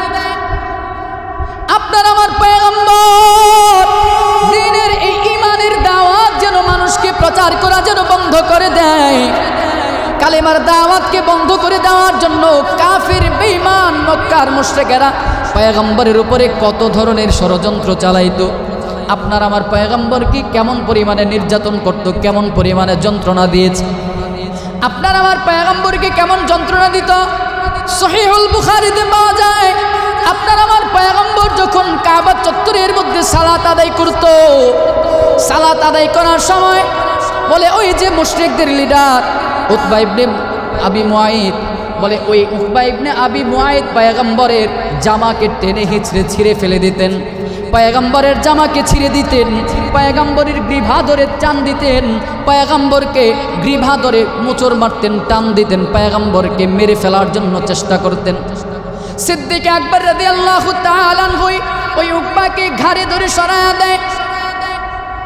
আপনার আমার পয়গম্বর দ্বীনের এই ঈমানের দাওয়াত যেন মানুষকে প্রচার করা যেন বন্ধ করে দেয়। কালেমার দাওয়াতকে বন্ধ করে দেওয়ার জন্য কাফির, বেঈমান, মক্কার মুশরিকেরা পয়গম্বরের উপরে কত ধরনের ষড়যন্ত্র চালাইতো। আপনার আমার পয়গম্বর কি কেমন পরিমাণে নির্যাতন করত, কেমন পরিমাণে যন্ত্রণা দিয়েছে। আপনার আমার পয়গম্বরকে কেমন যন্ত্রণা দিত, সহিহুল বুখারীতে পাওয়া যায়। আপনার আমার পয়গম্বর যখন কাবা চত্বরের মধ্যে সালাত আদায় করত, সালাত আদায় করার সময় বলে ওই যে মুশরিকদের লিডার উতবা ইবনে আবি মুআইদ, বলে ওই উতবা ইবনে আবি মুআইদ পয়গম্বরের জামাকে টেনে হিঁচড়ে ছিঁড়ে ফেলে দিতেন, পয়গম্বরের জামাকে ছিঁড়ে দিতেন, পয়গম্বরের গ্রীভা ধরে টান দিতেন, পয়গম্বরকে গ্রীভা ধরে মোচড় মারতেন, টান দিতেন, পয়গম্বরকে মেরে ফেলার জন্য চেষ্টা করতেন। সিদ্দিক আকবর রাদিয়াল্লাহু তাআলা আনহু ওই উকবাকে ঘাড়ে ধরে সরায়া দেয়,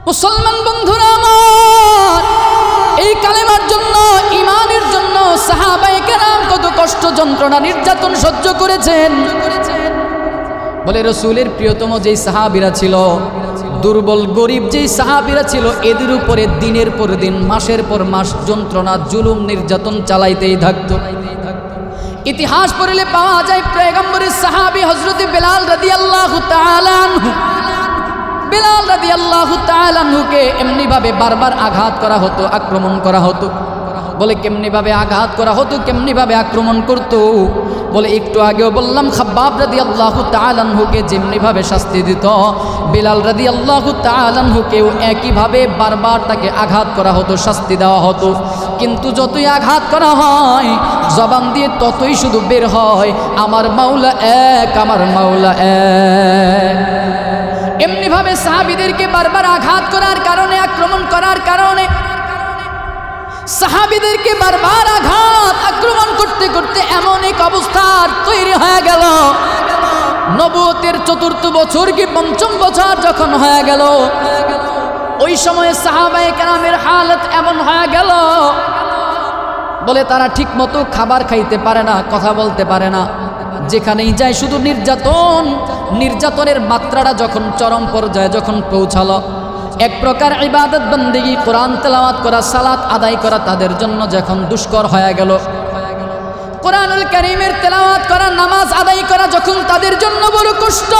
মুসলমান বন্ধুরা আমার, এই কালেমার জন্য, ইমানের জন্য সাহাবায়ে কেরাম কত কষ্ট, যন্ত্রণা, নির্যাতন সহ্য করেছেন। বলে রসুলের প্রিয়তম যেই সাহাবীরা ছিল, দুর্বল গরিব যেই সাহাবীরা ছিল, এদের উপরে দিনের পর দিন, মাসের পর মাস যন্ত্রণা, জুলুম, নির্যাতন চালাইতেই থাকতো। ইতিহাস পড়লে পাওয়া যায় পয়গম্বরের সাহাবী হযরত বেলাল রাদিয়াল্লাহু তাআলা আনহু, বেলাল রাদিয়াল্লাহু তাআলা আনহুকে এমনি ভাবে বারবার আঘাত করা হতো, আক্রমণ করা হতো। বলে কেমনি ভাবে আঘাত করা হতো, কেমনি ভাবে আক্রমণ করতো? বলে একটু আগেও বললাম খাব্বাব রাদিয়াল্লাহু তাআলা আনহুকে যেমনি ভাবে শাস্তি দিত, বেলাল রাদিয়াল্লাহু তাআলা আনহুকেও একই ভাবে বারবার তাকে আঘাত করা হতো, শাস্তি দেওয়া হতো। কিন্তু যতই আঘাত করা হয়, জবান দিয়ে ততই শুধু বের হয় আমার মাওলা এক, আমার মাওলা এক। এমনি ভাবে সাহাবীদেরকে বারবার আঘাত করার কারণে, আক্রমণ করার কারণে সাহাবীদেরকে বারবার আঘাত, আক্রমণ করতে করতে এমন এক অবস্থার তৈরি হয়ে গেল, নবুয়তের চতুর্থ বছর কি পঞ্চম বছর যখন হয়ে গেল, ওই সময়ে সাহাবায়ে কেরামের হালত এমন হয়ে গেল, বলে তারা ঠিক মতো খাবার খাইতে পারে না, কথা বলতে পারে না, যেখানেই যায় শুধু নির্যাতন। নির্যাতনের মাত্রাটা যখন চরম পর্যায়ে যখন পৌঁছালো, এক প্রকার ইবাদত বন্দেগী, কোরআন তেলাওয়াত করা, সালাত আদায় করা তাদের জন্য যখন দুষ্কর হয়ে গেল, কোরআনুল কারীমের তেলাওয়াত করা, নামাজ আদায় করা যখন তাদের জন্য বড় কষ্ট,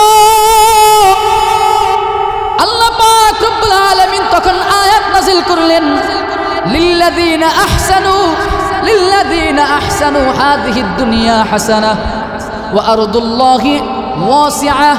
আল্লাহ পাক রব্বুল আলামিন তখন আয়াত নাযিল করলেন, লিল্লাযীনা আহসানু লিল্লাযীনা আহসানু হাযিহিদ দুনিয়া হাসানাহ ওয়া আরদুল্লাহি ওয়াসিআহ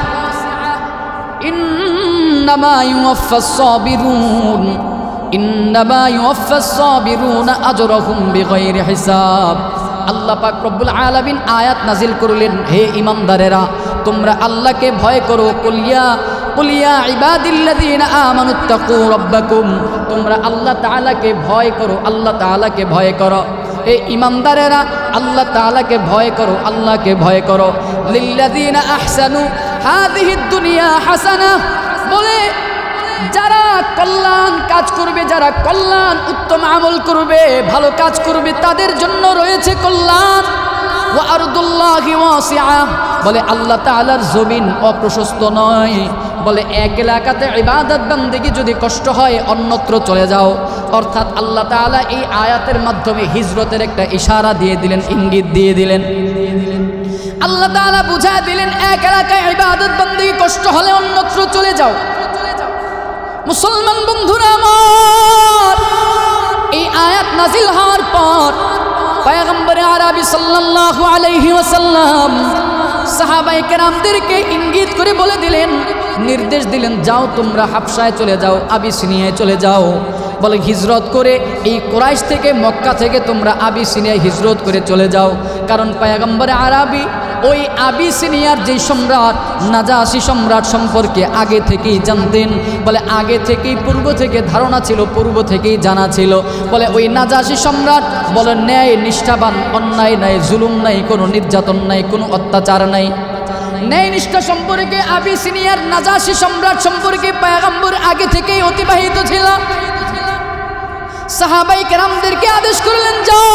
ইন্নামা ইউওয়াফাস সাবিরুন ইন্নামা ইউওয়াফাস সাবিরুনা আজরাহুম বিগাইরি হিসাব। আল্লাহ পাক রব্বুল আলামিন আয়াত নাজিল করলেন, হে ঈমানদারেরা, তোমরা আল্লাহকে ভয় করো। কুলিয়া কুলিয়া ইবাদিল্লাযীনা আমানুত্তাকু রাব্বাকুম, তোমরা আল্লাহ তাআলাকে ভয় করো, আল্লাহ তাআলাকে ভয় করো। হে ঈমানদারেরা, আল্লাহ তাআলাকে ভয় করো, আল্লাহকে ভয় করো। লিল্লাযীনা আহসানু হাযিহিদ দুনিয়া হাসানাহ, বলে যারা কল্যাণ কাজ করবে, যারা কল্যাণ উত্তম আমল করবে, ভালো কাজ করবে, তাদের জন্য রয়েছে কল্যাণ। ওয়া আরদুল্লাহি ওয়াসিআহ, বলে আল্লাহ তাআলার জমিন অপ্রশস্ত নয়। বলে এক এলাকাতে ইবাদত বান্দেগী যদি কষ্ট হয়, অন্যত্র চলে যাও। অর্থাৎ আল্লাহ তাআলা এই আয়াতের মাধ্যমে হিজরতের একটা ইশারা দিয়ে দিলেন, ইঙ্গিত দিয়ে দিলেন। আল্লাহ তাআলা বুঝায় দিলেন, এক এলাকায় ইবাদত বান্দেগী কষ্ট হলে অন্যত্র চলে যাও। মুসলমান বন্ধুরা আমার, এই আয়াত নাজিল হওয়ার পর পয়গম্বর আরবি সাল্লাল্লাহু আলাইহি ওয়াসাল্লাম সাহাবায়ে কেরামদেরকে ইঙ্গিত করে বলে দিলেন, নির্দেশ দিলেন, যাও তোমরা হাবশায় চলে যাও, আবিসিনিয়ায় চলে যাও। বলে হিজরত করে এই কুরাইশ থেকে, মক্কা থেকে তোমরা আবিসিনিয়ায় হিজরত করে চলে যাও। কারণ পয়গম্বর আরবি ওই আবিসিনিয়ার যে সম্রাট, নাজাশি সম্রাট সম্পর্কে আগে থেকেই জানতেন। বলে আগে থেকেই, পূর্ব থেকে ধারণা ছিল, পূর্ব থেকেই জানা ছিল। বলে ওই নাজাশি সম্রাট বলে ন্যায় নিষ্ঠাবান, অন্যায় নাই, জুলুম নাই, কোনো নির্যাতন নাই, কোনো অত্যাচার নাই। ন্যায় নিষ্ঠা সম্পর্কে আবিসিনিয়ার নাজাশি সম্রাট সম্পর্কে পয়গম্বর আগে থেকেই অতিবাহিত ছিল। সাহাবায়ে কেরামদেরকে আদেশ করলেন, যাও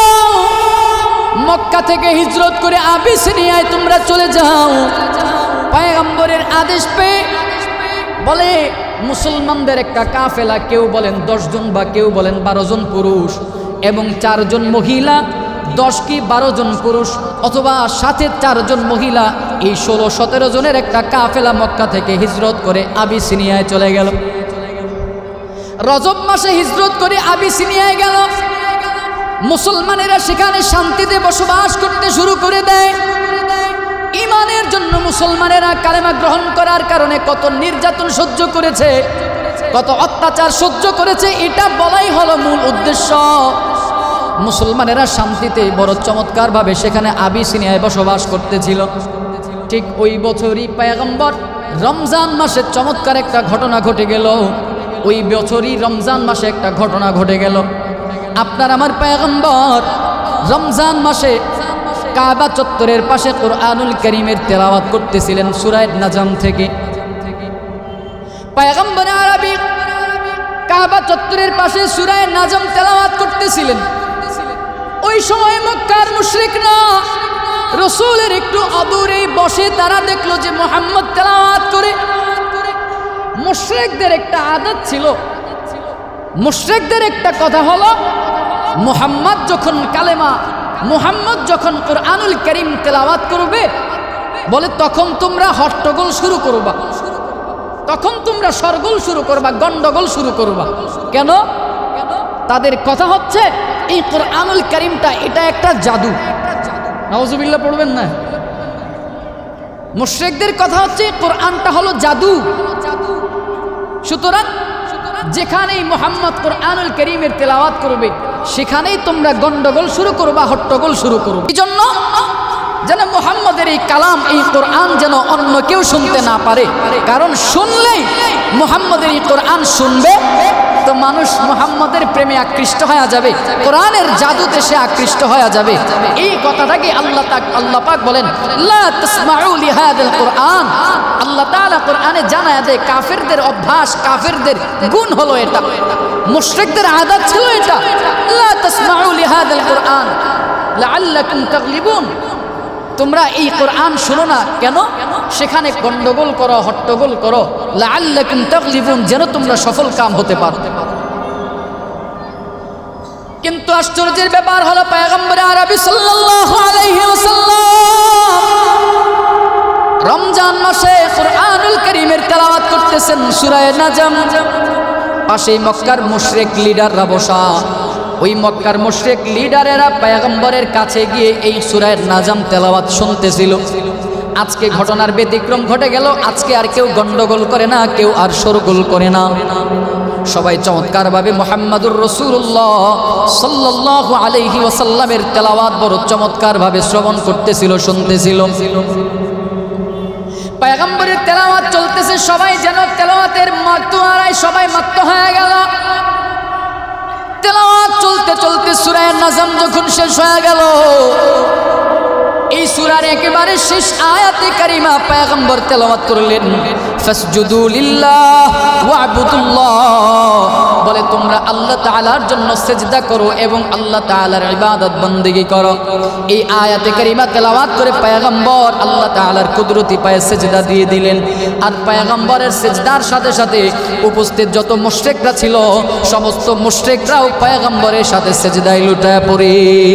মক্কা থেকে হিজরত করে আবিসিনিয়ায় তোমরা চলে যাও। পয়গম্বরের আদেশ পেয়ে বলে মুসলমানদের একটা কাফেলা, কেউ বলেন দশ জন বা কেউ বলেন বারো জন পুরুষ এবং চারজন মহিলা, দশ কি বারো জন পুরুষ অথবা সাথে চারজন মহিলা, এই ষোলো সতেরো জনের একটা কাফেলা মক্কা থেকে হিজরত করে আবিসিনিয়ায় চলে গেল। রজব মাসে হিজরত করে আবিসিনিয়ায় গেল। মুসলমানেরা সেখানে শান্তিতে বসবাস করতে শুরু করে দেয়। ইমানের জন্য মুসলমানেরা কালেমা গ্রহণ করার কারণে কত নির্যাতন সহ্য করেছে, কত অত্যাচার সহ্য করেছে, এটা বলাই হলো মূল উদ্দেশ্য। মুসলমানেরা শান্তিতে বড় চমৎকারভাবে সেখানে আবিসিনিয়ায় বসবাস করতেছিল। ঠিক ওই বছরই পয়গম্বর রমজান মাসে চমৎকার একটা ঘটনা ঘটে গেল। ওই বছরই রমজান মাসে একটা ঘটনা ঘটে গেল। আপনার আমার পয়গম্বর রমজান মাসে কাবা চত্বরের পাশে কোরআনুল কারীমের তেলাওয়াত করতেছিলেন সূরা নাজম থেকে। পয়গম্বর আরবি কাবা চত্বরের পাশে সূরা নাজম তেলাওয়াত করতেছিলেন। ওই সময় মক্কার মুশরিকরা রাসূলের একটু অদূরে বসে তারা দেখলো যে মুহাম্মদ তেলাওয়াত করে। মুশরিকদের একটা আদত ছিল, মুশরিকদের একটা কথা হলো মুহাম্মদ যখন কালেমা মুহাম্মদ যখন কোরআনুল কারীম তেলাওয়াত করবে বলে তখন তোমরা হট্টগোল শুরু করবা, তখন তোমরা শরগোল শুরু করবা, গন্ডগোল শুরু করবা। কেন? তাদের কথা হচ্ছে এই কোরআনুল কারীমটা এটা একটা জাদু। নাউজুবিল্লাহ পড়বেন না। মুশরিকদের কথা হচ্ছে কোরআনটা হলো জাদু। সুতরাং যেখানেই মুহাম্মদ কোরআনুল কারীমের তেলাওয়াত করবে সেখানেই তোমরা গন্ডগোল শুরু করবা, হট্টগোল শুরু করবে। এই জন্য যেন মুহাম্মদের এই কালাম এই কোরআন যেন অন্য কেউ শুনতে না পারে, কারণ শুনলেই মুহাম্মদের এই কোরআন শুনবে তো মানুষ মুহাম্মদের প্রেমে আকৃষ্ট হয়ে যাবে, কোরআনের জাদুতে সে আকৃষ্ট হয়ে যাবে। এই কথাটাকে আল্লাহ তাক আল্লাহ পাক বলেন লা তাসমাউ লিহাদাল কোরআন। আল্লাহ তাআলা কোরআনে জানায় দেয় কাফেরদের অভ্যাস, কাফেরদের গুণ হলো এটা, মুশরিকদের আদত ছিল এটা। লা তাসমাউ লিহাদাল কোরআন লাআল্লাকুম তাগলিবুন। তোমরা এই কোরআন শুনো না কেন? সেখানে গন্ডগোল করো, হট্টগোল করো, লাআল্লাকুম তাগলিবুন, যেন তোমরা সফল কাম হতে পারো। কিন্তু আশ্চর্যের ব্যাপার হলো পয়গম্বর আরবি সাল্লাল্লাহু আলাইহি ওয়াসাল্লাম রমজান মাসে কোরআনুল কারীমের তেলাওয়াত করতেছেন সূরা নাজম। পাশেই মক্কার মুশরিক লিডাররা বসা। ওই মক্কার মুশরিক লিডারেরা পয়গম্বরের কাছে গিয়ে এই সূরা নাজম তেলাওয়াত শুনতেছিল। আজকে ঘটনার ব্যতিক্রম ঘটে গেল। আজকে আর কেউ গন্ডগোল করে না, কেউ আর শোরগোল করে না। সবাই চমৎকারভাবে মুহাম্মাদুর রাসূলুল্লাহ সাল্লাল্লাহু আলাইহি ওয়াসাল্লামের তেলাওয়াত বড় চমৎকারভাবে শ্রবণ করতেছিল, শুনতেছিল। পয়গম্বরের তেলাওয়াত চলতেছে, সবাই যেন তেলাওয়াতের মাতোয়ারায় সবাই মত্ত হয়ে গেল। তেলাওয়াত চলতে চলতে সূরা নাজম যখন শেষ হয়ে গেল, এই সূরার একেবারে শেষ আয়াতে কারিমা পয়গম্বর তেলাওয়াত করলেন ফাসজুদু লিল্লাহ ওয়া'বুদুল্লাহ। বলে তোমরা আল্লাহ তাআলার জন্য সিজদা করো এবং আল্লাহ তাআলার ইবাদত বন্দেগী করো। এই আয়াতে কারিমা তেলাওয়াত করে পয়গম্বর আল্লাহ তাআলার কুদরতি পায়ে সিজদা দিয়ে দিলেন। আর পয়গম্বরের সিজদার সাথে সাথে উপস্থিত যত মুশরিকরা ছিল সমস্ত মুশরিকরাও পয়গম্বরের সাথে সিজদায় লুটায় পড়ে।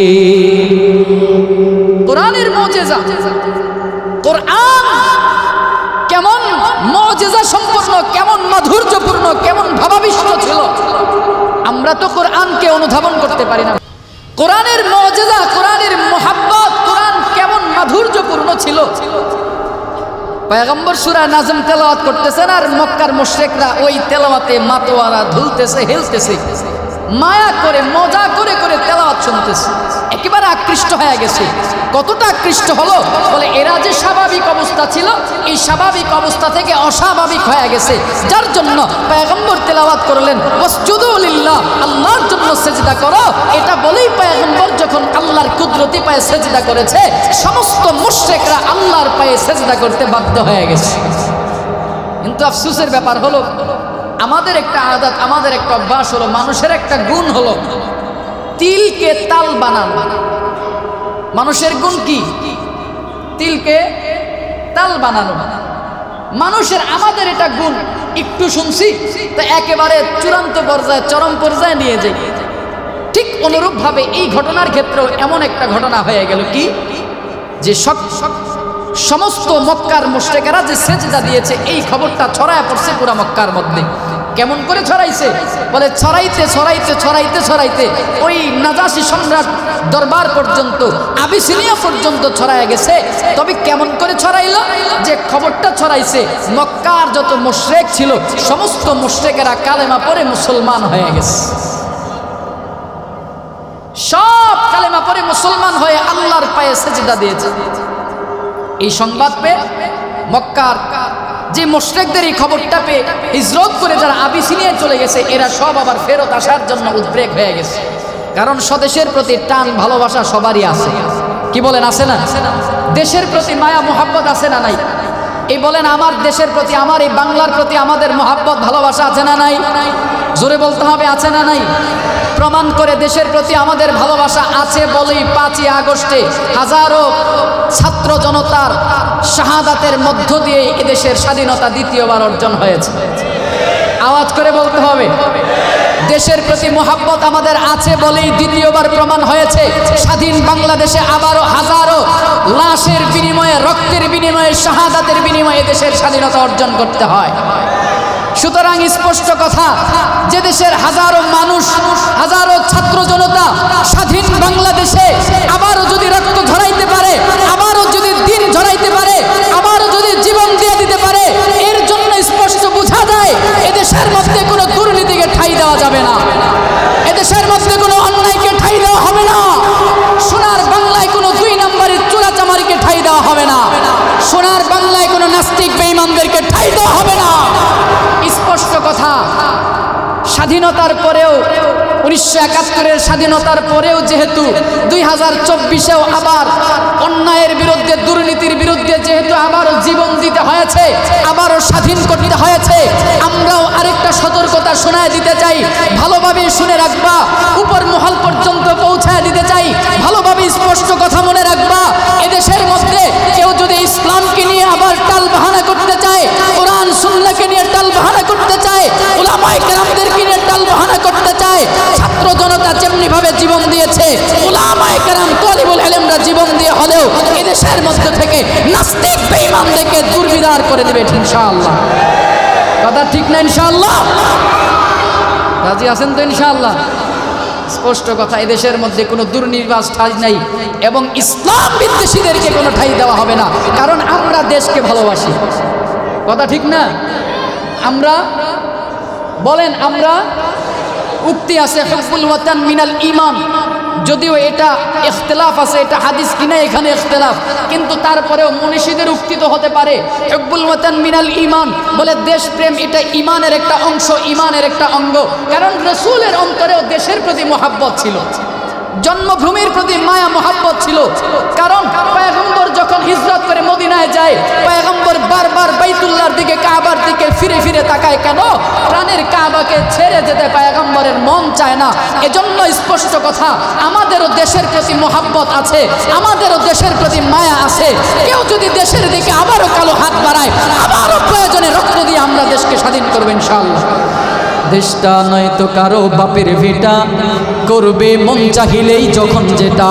কোরআনের মুজিজা, কোরআন কেমন মুজিজা সম্পন্ন, কেমন মাধুর্যপূর্ণ, কেমন ভাবাবিষ্ট ছিল, আমরা তো কোরআনকে অনুধাবন করতে পারি না। কোরআনের মুজিজা, কোরআনের মুহাব্বত, কোরআন কেমন মাধুর্যপূর্ণ ছিল। পয়গম্বর সূরা নাজম তেলাওয়াত করতেছেন আর মক্কার মুশরিকরা ওই তেলাওয়াতে মাতোয়ারা ঝুলতেছে, হেলতেছে, মায়া করে মজা করে করে তেলাওয়াত শুনতেছে, একেবারে আকৃষ্ট হয়ে গেছে। কতটা আকৃষ্ট হলো বলে এরা যে স্বাভাবিক অবস্থা ছিল এই স্বাভাবিক অবস্থা থেকে অস্বাভাবিক হয়ে গেছে, যার জন্য পয়গম্বর তেলাওয়াত করলেন ওয়াসজুদু লিল্লাহ, আল্লাহর জন্য সিজদা করো। এটা বলেই পয়গম্বর যখন আল্লাহর কুদরতি পায়ে সিজদা করেছে সমস্ত মুশরিকরা আল্লাহর পায়ে সিজদা করতে বাধ্য হয়ে গেছে। কিন্তু আফসোসের ব্যাপার হলো আমাদের একটা আদত, আমাদের একটা অভ্যাস হলো, মানুষের একটা গুণ হলো তিলকে তাল বানানো। মানুষের গুণ কি? তিলকে তাল বানানো। মানুষের আমাদের এটা গুণ, একটু শুনছি তা একেবারে চূড়ান্ত পর্যায়ে চরম পর্যায়ে নিয়ে যাই। ঠিক অনুরূপ ভাবে এই ঘটনার ক্ষেত্রেও এমন একটা ঘটনা হয়ে গেল কি যে সব সমস্ত মক্কার মুশরিকেরা যে সিজদা দিয়েছে এই খবরটা ছড়ায় পড়ছে পুরা মক্কার মধ্যে। কেমন করে ছড়াইছে বলে ছড়াইতে ছড়াইতে ছড়াইতে ছড়াইতে ওই নাজাশি সম্রাট দরবার পর্যন্ত, আবিসিনিয়া পর্যন্ত ছড়ায় গেছে। তবে কেমন করে ছড়াইলো যে খবরটা ছড়াইছে মক্কার যত মুশরিক ছিল সমস্ত মুশরিকেরা কালেমা পড়ে মুসলমান হয়ে গেছে। সব কালেমা পড়ে মুসলমান হয়ে আল্লাহর পায়ে সিজদা দিয়েছে। এই সংবাদ পেয়ে মক্কার যে মুশরিকদের এই খবরটা পেয়ে হিজরত করে যারা আবিসিনিয়ায় চলে গেছে এরা সব আবার ফেরত আসার জন্য উদ্বেগ হয়ে গেছে। কারণ স্বদেশের প্রতি টান ভালোবাসা সবারই আছে। কি বলেন, আছে না? দেশের প্রতি মায়া মোহাব্বত আছে না নাই? এই বলেন আমার দেশের প্রতি, আমার এই বাংলার প্রতি আমাদের মোহাব্বত ভালোবাসা আছে না নাই? জোরে বলতে হবে আছে না নাই? প্রমাণ করে দেশের প্রতি আমাদের ভালোবাসা আছে বলেই পাঁচই আগস্টে হাজারো ছাত্র জনতার শাহাদাতের মধ্য দিয়ে এদেশের স্বাধীনতা দ্বিতীয়বার অর্জন হয়েছে। আওয়াজ করে বলতে হবে, দেশের প্রতি মোহাব্বত আমাদের আছে বলেই দ্বিতীয়বার প্রমাণ হয়েছে স্বাধীন বাংলাদেশে আবারও হাজারো লাশের বিনিময়ে, রক্তের বিনিময়ে, শাহাদাতের বিনিময়ে দেশের স্বাধীনতা অর্জন করতে হয়। সুতরাং স্পষ্ট কথা, যে দেশের হাজারো মানুষ, হাজারো ছাত্র জনতা স্বাধীন বাংলাদেশে আবারও যদি রক্ত ঝরাইতে পারে, আবারও যদি দিন ঝরাইতে পারে, আবারও যদি জীবন দিয়ে দিতে পারে, এর জন্য স্পষ্ট বোঝা যায় এদেশের মধ্যে কোনো দুর্নীতিকে ঠাঁই দেওয়া যাবে না, এদেশের মধ্যে কোনো অন্যায়কে ঠাঁই দেওয়া হবে না, সোনার বাংলায় কোনো দুই নম্বরের চোরাচামারিকে ঠাঁই দেওয়া হবে না, সোনার বাংলায় কোনো নাস্তিক বেঈমানদেরকে ঠাঁই দেওয়া হবে না। স্পষ্ট কথা, স্বাধীনতার পরেও উনিশশো একাত্তরের স্বাধীনতার পরেও যেহেতু দুই হাজার চব্বিশেও আবার অন্যায়ের বিরুদ্ধে, দুর্নীতির বিরুদ্ধে যেহেতু আবারও জীবন দিতে হয়েছে, আবারও স্বাধীন করতে হয়েছে, আমরাও আরেকটা সতর্কতা শোনায় দিতে চাই, ভালোভাবে শুনে রাখবা, উপর মহল পর্যন্ত পৌঁছায় দিতে চাই, ভালোভাবে স্পষ্ট কথা মনে রাখবা। এদেশের মধ্যে কেউ যদি ইসলামকে নিয়ে আবার টাল বাহানা করতে চায়, কোরআন সুন্নাহকে নিয়ে টাল বাহানা করতে চায়, উলামায়ে কেরামদেরকে নিয়ে টাল বাহানা করতে চায়, ছাত্র জনতা যেমনি ভাবে জীবন দিয়েছে, উলামায়ে কেরাম তলিবুল ইলমরা জীবন দিয়ে হলেও এদেশের মধ্যে থেকে নাস্তিক বেঈমানদেরকে দুর্বিদার করে দেবে ইনশাআল্লাহ। কথা ঠিক না ইনশাআল্লাহ? রাজি আছেন তো ইনশাআল্লাহ? স্পষ্ট কথা, এদেশের মধ্যে কোনো দুর্নির্বাচ ঠাঁই নাই এবং ইসলাম বিদ্বেষীদেরকে কোনো ঠাঁই দেওয়া হবে না, কারণ আমরা দেশকে ভালোবাসি। কথা ঠিক না? আমরা বলেন, আমরা উক্তি আছে হুব্বুল ওয়াতান মিনাল ঈমান, যদিও এটা ইখতিলাফ আছে, এটা হাদিস কিনা এখানে ইখতিলাফ, কিন্তু তারপরেও মনীষীদের উক্তি তো হতে পারে হুব্বুল ওয়াতান মিনাল ঈমান, বলে দেশপ্রেম এটা ঈমানের একটা অংশ, ঈমানের একটা অঙ্গ। কারণ রাসূলের অন্তরেও দেশের প্রতি মহাব্বত ছিল, জন্মভূমির প্রতি মায়া মহাব্বত ছিল। কারণ পয়গম্বর যখন হিজরত করে মদিনায় যায়, পয়গম্বর বারবার বাইতুল্লাহর দিকে, কাবার দিকে ফিরে ফিরে তাকায় কেন? প্রাণের কাবাকে ছেড়ে যেতে পয়গম্বরের মন চায় না। এজন্য স্পষ্ট কথা, আমাদেরও দেশের প্রতি মহাব্বত আছে, আমাদেরও দেশের প্রতি মায়া আছে। কেউ যদি দেশের দিকে আবারও কালো হাত বাড়ায়, আবারও প্রয়োজনে রক্ত দিয়ে আমরা দেশকে স্বাধীন করব ইনশাআল্লাহ। দেশটা নয়তো কারো বাপের ভিটা, করবে মন চাহিলেই যখন যেটা।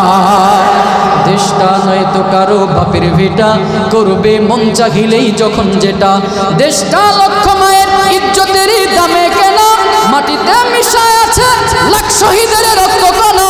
দেশটা নয়তো কারো বাপের ভিটা, করবে মন চাহিলেই যখন যেটা। দেশটা লক্ষ মায়ের ইজ্জতেরই দামে কেনা, মাটিতে মিশায় আছে লাখ শহীদের রক্ত কণা।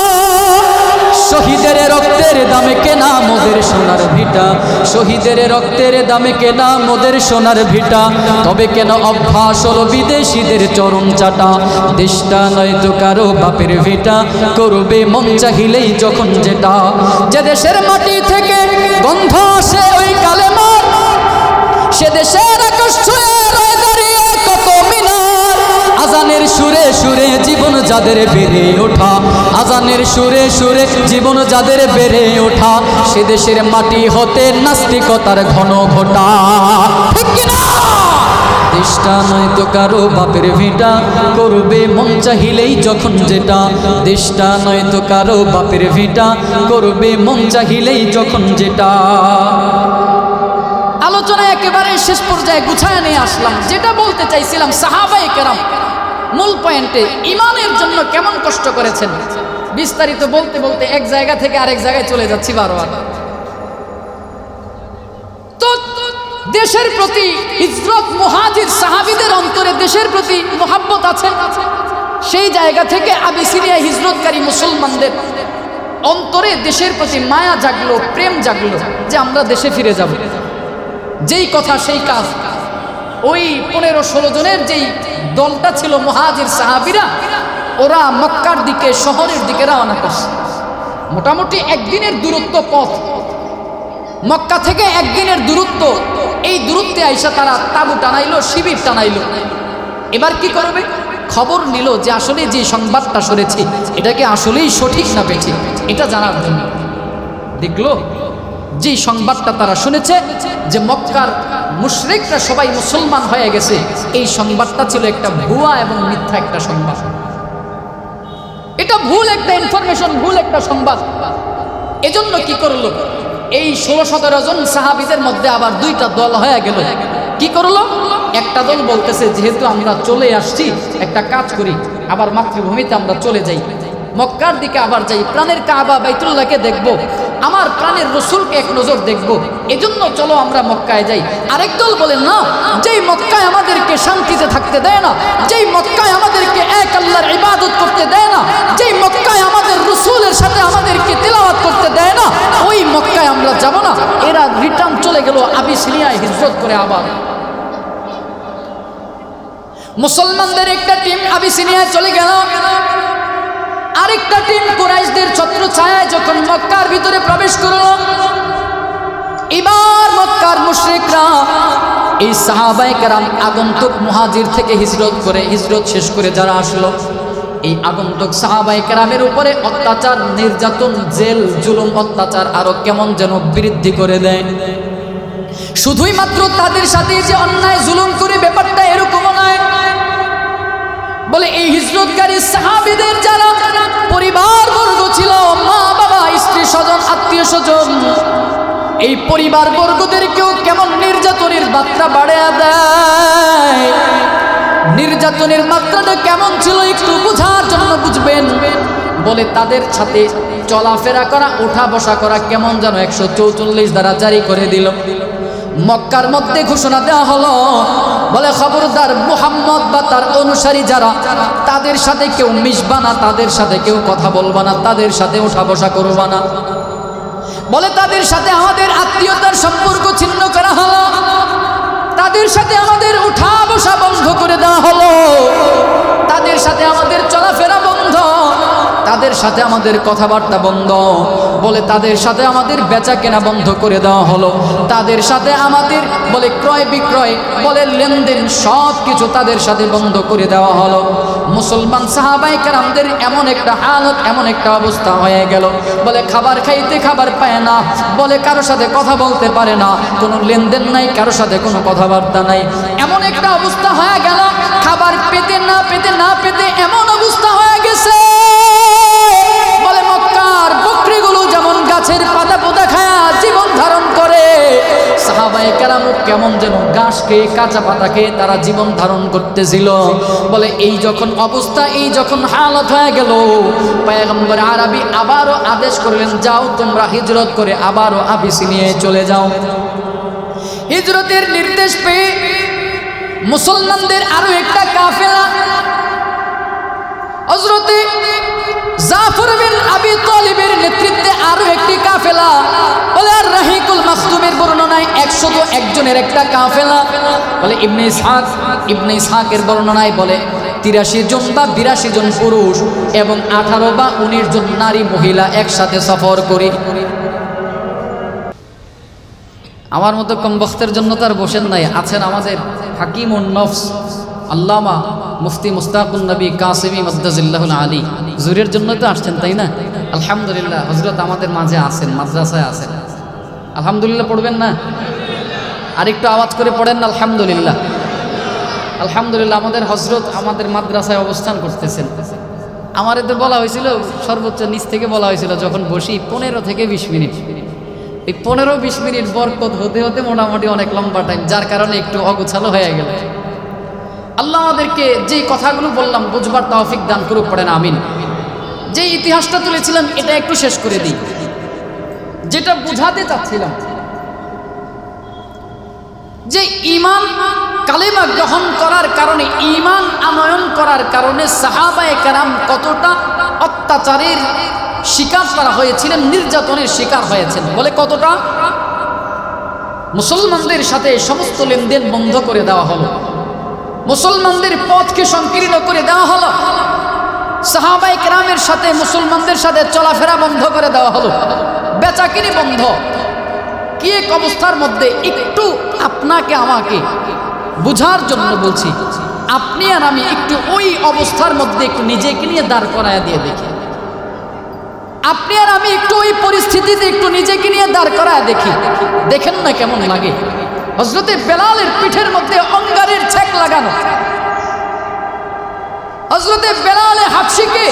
শহীদের রক্তের দামে কেনা মোদের সোনার ভিটা, শহীদের রক্তের দামে কেনা মোদের সোনার ভিটা। তবে কেন অভ্যাস হলো বিদেশিদের চরণ চাটা। দেশটা নয়তো কারো বাপের ভিটা, করবে মন চাহিলেই যখন যেটা। যে দেশের মাটি থেকে গন্ধ আসে ওই কালেমার, সে দেশের আকাশ ছুঁয়ে রয়ে দাঁড়িয়ে কত মিনার। আজানের সুরে সুরে জীবন যাদের বেড়ে ওঠা, আজানের সুরে সুরে জীবন যাদের বেড়ে ওঠা, সে দেশের মাটি হতে নাস্তিকতার ঘন ঘটা। ঠিক কিনা? দেশটা নয়তো কারো বাপের ভিটা, করবে মন চাহিলেই যখন যেটা। দেশটা নয়তো কারো বাপের ভিটা, করবে মন চাহিলেই যখন যেটা। আলোচনা একেবারে শেষ পর্যায়ে গুছায় নিয়ে আসলাম। যেটা বলতে চাইছিলাম, সাহাবায়ে কেরাম মূল পয়েন্টে ঈমানের জন্য কেমন কষ্ট করেছেন, বিস্তারিত বলতে বলতে এক জায়গা থেকে আরেক জায়গায় চলে যাচ্ছি বারবার। তো দেশের প্রতি হিজরত, মুহাজির সাহাবীদের অন্তরে দেশের প্রতি মহাব্বত আছে। সেই জায়গা থেকে আবিসিনিয়া হিজরতকারী মুসলমানদের অন্তরে দেশের প্রতি মায়া জাগলো, প্রেম জাগলো, যে আমরা দেশে ফিরে যাব। যেই কথা সেই কাজ। ওই পনেরো ষোলো জনের যেই দলটা ছিল মুহাজির সাহাবীরা, ওরা মক্কার দিকে, শহরের দিকে রওনা করছে। মোটামুটি একদিনের দূরত্ব পথ, মক্কা থেকে একদিনের দূরত্ব। এই দূরত্বে আইসা তারা তাঁবু টানাইলো, শিবির টানাইলো। এবার কি করবে? খবর নিল যে আসলে যে সংবাদটা শুনেছি এটা কি আসলেই সঠিক না বেঠিক, এটা জানার জন্য দেখলো যে সংবাদটা তারা শুনেছে যে মক্কার মুশরিকরা সবাই মুসলমান হয়ে গেছে, এই সংবাদটা ছিল একটা ভুয়া এবং মিথ্যা একটা সংবাদ। এটা ভুল একটা ইনফরমেশন, ভুল একটা সংবাদ। এজন্য কি করলো, এই ষোলো সতেরো জন সাহাবীদের মধ্যে আবার দুইটা দল হয়ে গেল। কি করলো, একটা দল বলতেছে যেহেতু আমরা চলে আসছি, একটা কাজ করি, আবার মাতৃভূমিতে আমরা চলে যাই, মক্কার দিকে আবার যাই, প্রাণের কাবা বাইতুল্লাহকে দেখব, আমার প্রাণের রসুলকে এক নজর দেখব, এজন্য চলো আমরা মক্কায় যাই। আরেক দল বলেন না, যেই মক্কায় আমাদেরকে শান্তিতে থাকতে দেয় না, যেই মক্কায় আমাদেরকে এক আল্লাহর ইবাদত করতে দেয় না, যেই মক্কায় আমাদের রসুলের সাথে আমাদেরকে তেলাওয়াত করতে দেয় না, ওই মক্কায় আমরা যাব না। এরা রিটার্ন চলে গেল আবিসিনিয়ায় হিজরত করে। আবার মুসলমানদের একটা টিম আবিসিনিয়ায় চলে গেল, আরেকটা টিম কুরাইশদের ছত্র ছায়ায় যখন মক্কার ভিতরে প্রবেশ করল, এবার মক্কার মুশরিকরা এই সাহাবায়ে কেরাম আগন্তুক মুহাজির থেকে হিজরত করে, হিজরত শেষ করে যারা আসলো, এই আগন্তুক সাহাবায়ে কেরামের উপরে অত্যাচার, নির্যাতন, জেল, জুলুম, অত্যাচার আরো কেমন যেন বৃদ্ধি করে দেয়। শুধুই মাত্র তাদের সাথে যে অন্যায় জুলুম করে ব্যাপারটা এরকম নয়, বলে এই হিজরতকারী সাহাবীদের যারা পরিবার বর্গ ছিল, মা বাবা, স্ত্রী স্বজন, আত্মীয় স্বজন, এই পরিবার বর্গদেরকেও কেমন নির্যাতনের মাত্রা বাড়ায়া দেয়। নির্যাতনের মাত্রাটা কেমন ছিল একটু বোঝার জন্য বুঝবেন। বলে তাদের সাথে চলাফেরা করা, ওঠা বসা করা কেমন যেন একশো চৌচল্লিশ দ্বারা জারি করে দিল। মক্কার মধ্যে ঘোষণা দেওয়া হলো, বলে খবরদার মুহাম্মদ বা তার অনুসারী যারা, তাদের সাথে কেউ মিশবা না, তাদের সাথে কেউ কথা বলবা না, তাদের সাথে ওঠা বসা করবা না। বলে তাদের সাথে আমাদের আত্মীয়তার সম্পর্ক ছিন্ন করা হলো, তাদের সাথে আমাদের ওঠা বসা বন্ধ করে দেওয়া হলো, তাদের সাথে আমাদের চলাফেরা বন্ধ, তাদের সাথে আমাদের কথাবার্তা বন্ধ। বলে তাদের সাথে আমাদের বেচা কেনা বন্ধ করে দেওয়া হলো, তাদের সাথে আমাদের বলে ক্রয় বিক্রয়, বলে লেনদেন, সব কিছু তাদের সাথে বন্ধ করে দেওয়া হলো। মুসলমান সাহাবায়ে কেরামদের এমন একটা হালত, এমন একটা অবস্থা হয়ে গেল, বলে খাবার খাইতে খাবার পায় না, বলে কারোর সাথে কথা বলতে পারে না, কোনো লেনদেন নাই, কারোর সাথে কোনো কথাবার্তা নাই, এমন একটা অবস্থা হয়ে গেল। খাবার পেতে না পেতে না পেতে এমন অবস্থা হয়ে গেছে, বলে মক্কার বকরিগুলো যেমন গাছের পাতা পোতা খায়া জীবন ধারণ করে, সাহাবায়ে কেরাম কেমন যেন ঘাস খেয়ে, কাঁচা পাতা খেয়ে তারা জীবন ধারণ করতেছিল। বলে এই যখন অবস্থা, এই যখন হালত হয়ে গেল, পয়গম্বর আরবি আবারও আদেশ করলেন, যাও তোমরা হিজরত করে আবারও আবিসিনিয়ায় চলে যাও। হিজরতের নির্দেশ পেয়ে মুসলমানদের আরো একটা কাফেলা হযরতে জাফর বিন আবি তালিবের নেতৃত্বে আরো একটি কাফেলা, বলে আর রাহিকুল মাখতুমের বর্ণনায় একশো এক জনের একটা কাফেলা, বলে ইবনে ইসহাক ইবনে ইসহাকের বর্ণনায় বলে তিরাশি জন বা বিরাশি জন পুরুষ এবং আঠারো বা উনিশ জন নারী মহিলা একসাথে সফর করে। আমার মতো কম বক্তের জন্য তার বসেন নাই, আছেন আমাদের হাকিমুন নফস আল্লামা মুফতি মুস্তাকুন নবী কাসিমি মাদ্দাজিল্লাহুল আলী, হুজুরের জন্য তো আসছেন তাই না? আলহামদুলিল্লাহ, হযরত আমাদের মাঝে আছেন, মাদ্রাসায় আছেন। আলহামদুলিল্লাহ পড়বেন না? আরেকটু আওয়াজ করে পড়েন না আলহামদুলিল্লাহ। আলহামদুলিল্লাহ, আমাদের হযরত আমাদের মাদ্রাসায় অবস্থান করতেছেন। আমার এদের বলা হয়েছিল, সর্বোচ্চ নিচ থেকে বলা হয়েছিল যখন বসি পনেরো থেকে বিশ মিনিট, এই পনেরো বিশ মিনিট বরকত হতে হতে মোটামুটি অনেক লম্বা টাইম, যার কারণে একটু অগোছালো হয়ে গেল। আল্লাহ আমাদেরকে যে কথাগুলো বললাম বুঝবার তৌফিক দান করুক, পড়েন আমিন। যে ইতিহাসটা তুলেছিলাম এটা একটু শেষ করে দিই। যেটা বুঝাতে চাচ্ছিলাম যে ঈমান কালেমা গ্রহণ করার কারণে, ঈমান আনয়ন করার কারণে সাহাবায়ে কেরাম কতটা অত্যাচারের শিকার তারা হয়েছিলেন, নির্যাতনের শিকার হয়েছেন। বলে কতটা? মুসলমানদের সাথে সমস্ত লেনদেন বন্ধ করে দেওয়া হলো, মুসলমানদের পথকে সংকীর্ণ করে দেওয়া হলো, সাহাবায়ে কেরামের সাথে মুসলমানদের সাথে চলাফেরা বন্ধ করে দেওয়া হলো, বেচাকিনি বন্ধ। কি এক অবস্থার মধ্যে, একটু আপনাকে আমাকে বুঝার জন্য বলছি, আপনি আর আমি একটু ওই অবস্থার মধ্যে একটু নিজেকে নিয়ে দাঁড় করায়া দিয়ে দেখি। আপনি আর আমি একটু ওই পরিস্থিতিতে একটু নিজেকে নিয়ে দাঁড় করায় দেখি, দেখেন না কেমন লাগে। হযরতে বেলালের পিঠের মধ্যে অঙ্গারের ছেক লাগানো, হযরতে বেলালে হাবশিকে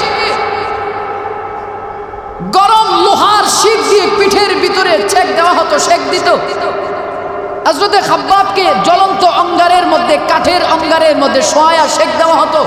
গরম লোহার শিক দিয়ে পিঠের ভিতরে ছেক দেওয়া হতো, শেক দিত। হযরতে খাব্বাবকে জ্বলন্ত অঙ্গারের মধ্যে, কাঠের অঙ্গারের মধ্যে শোয়া শেক দেওয়া হতো।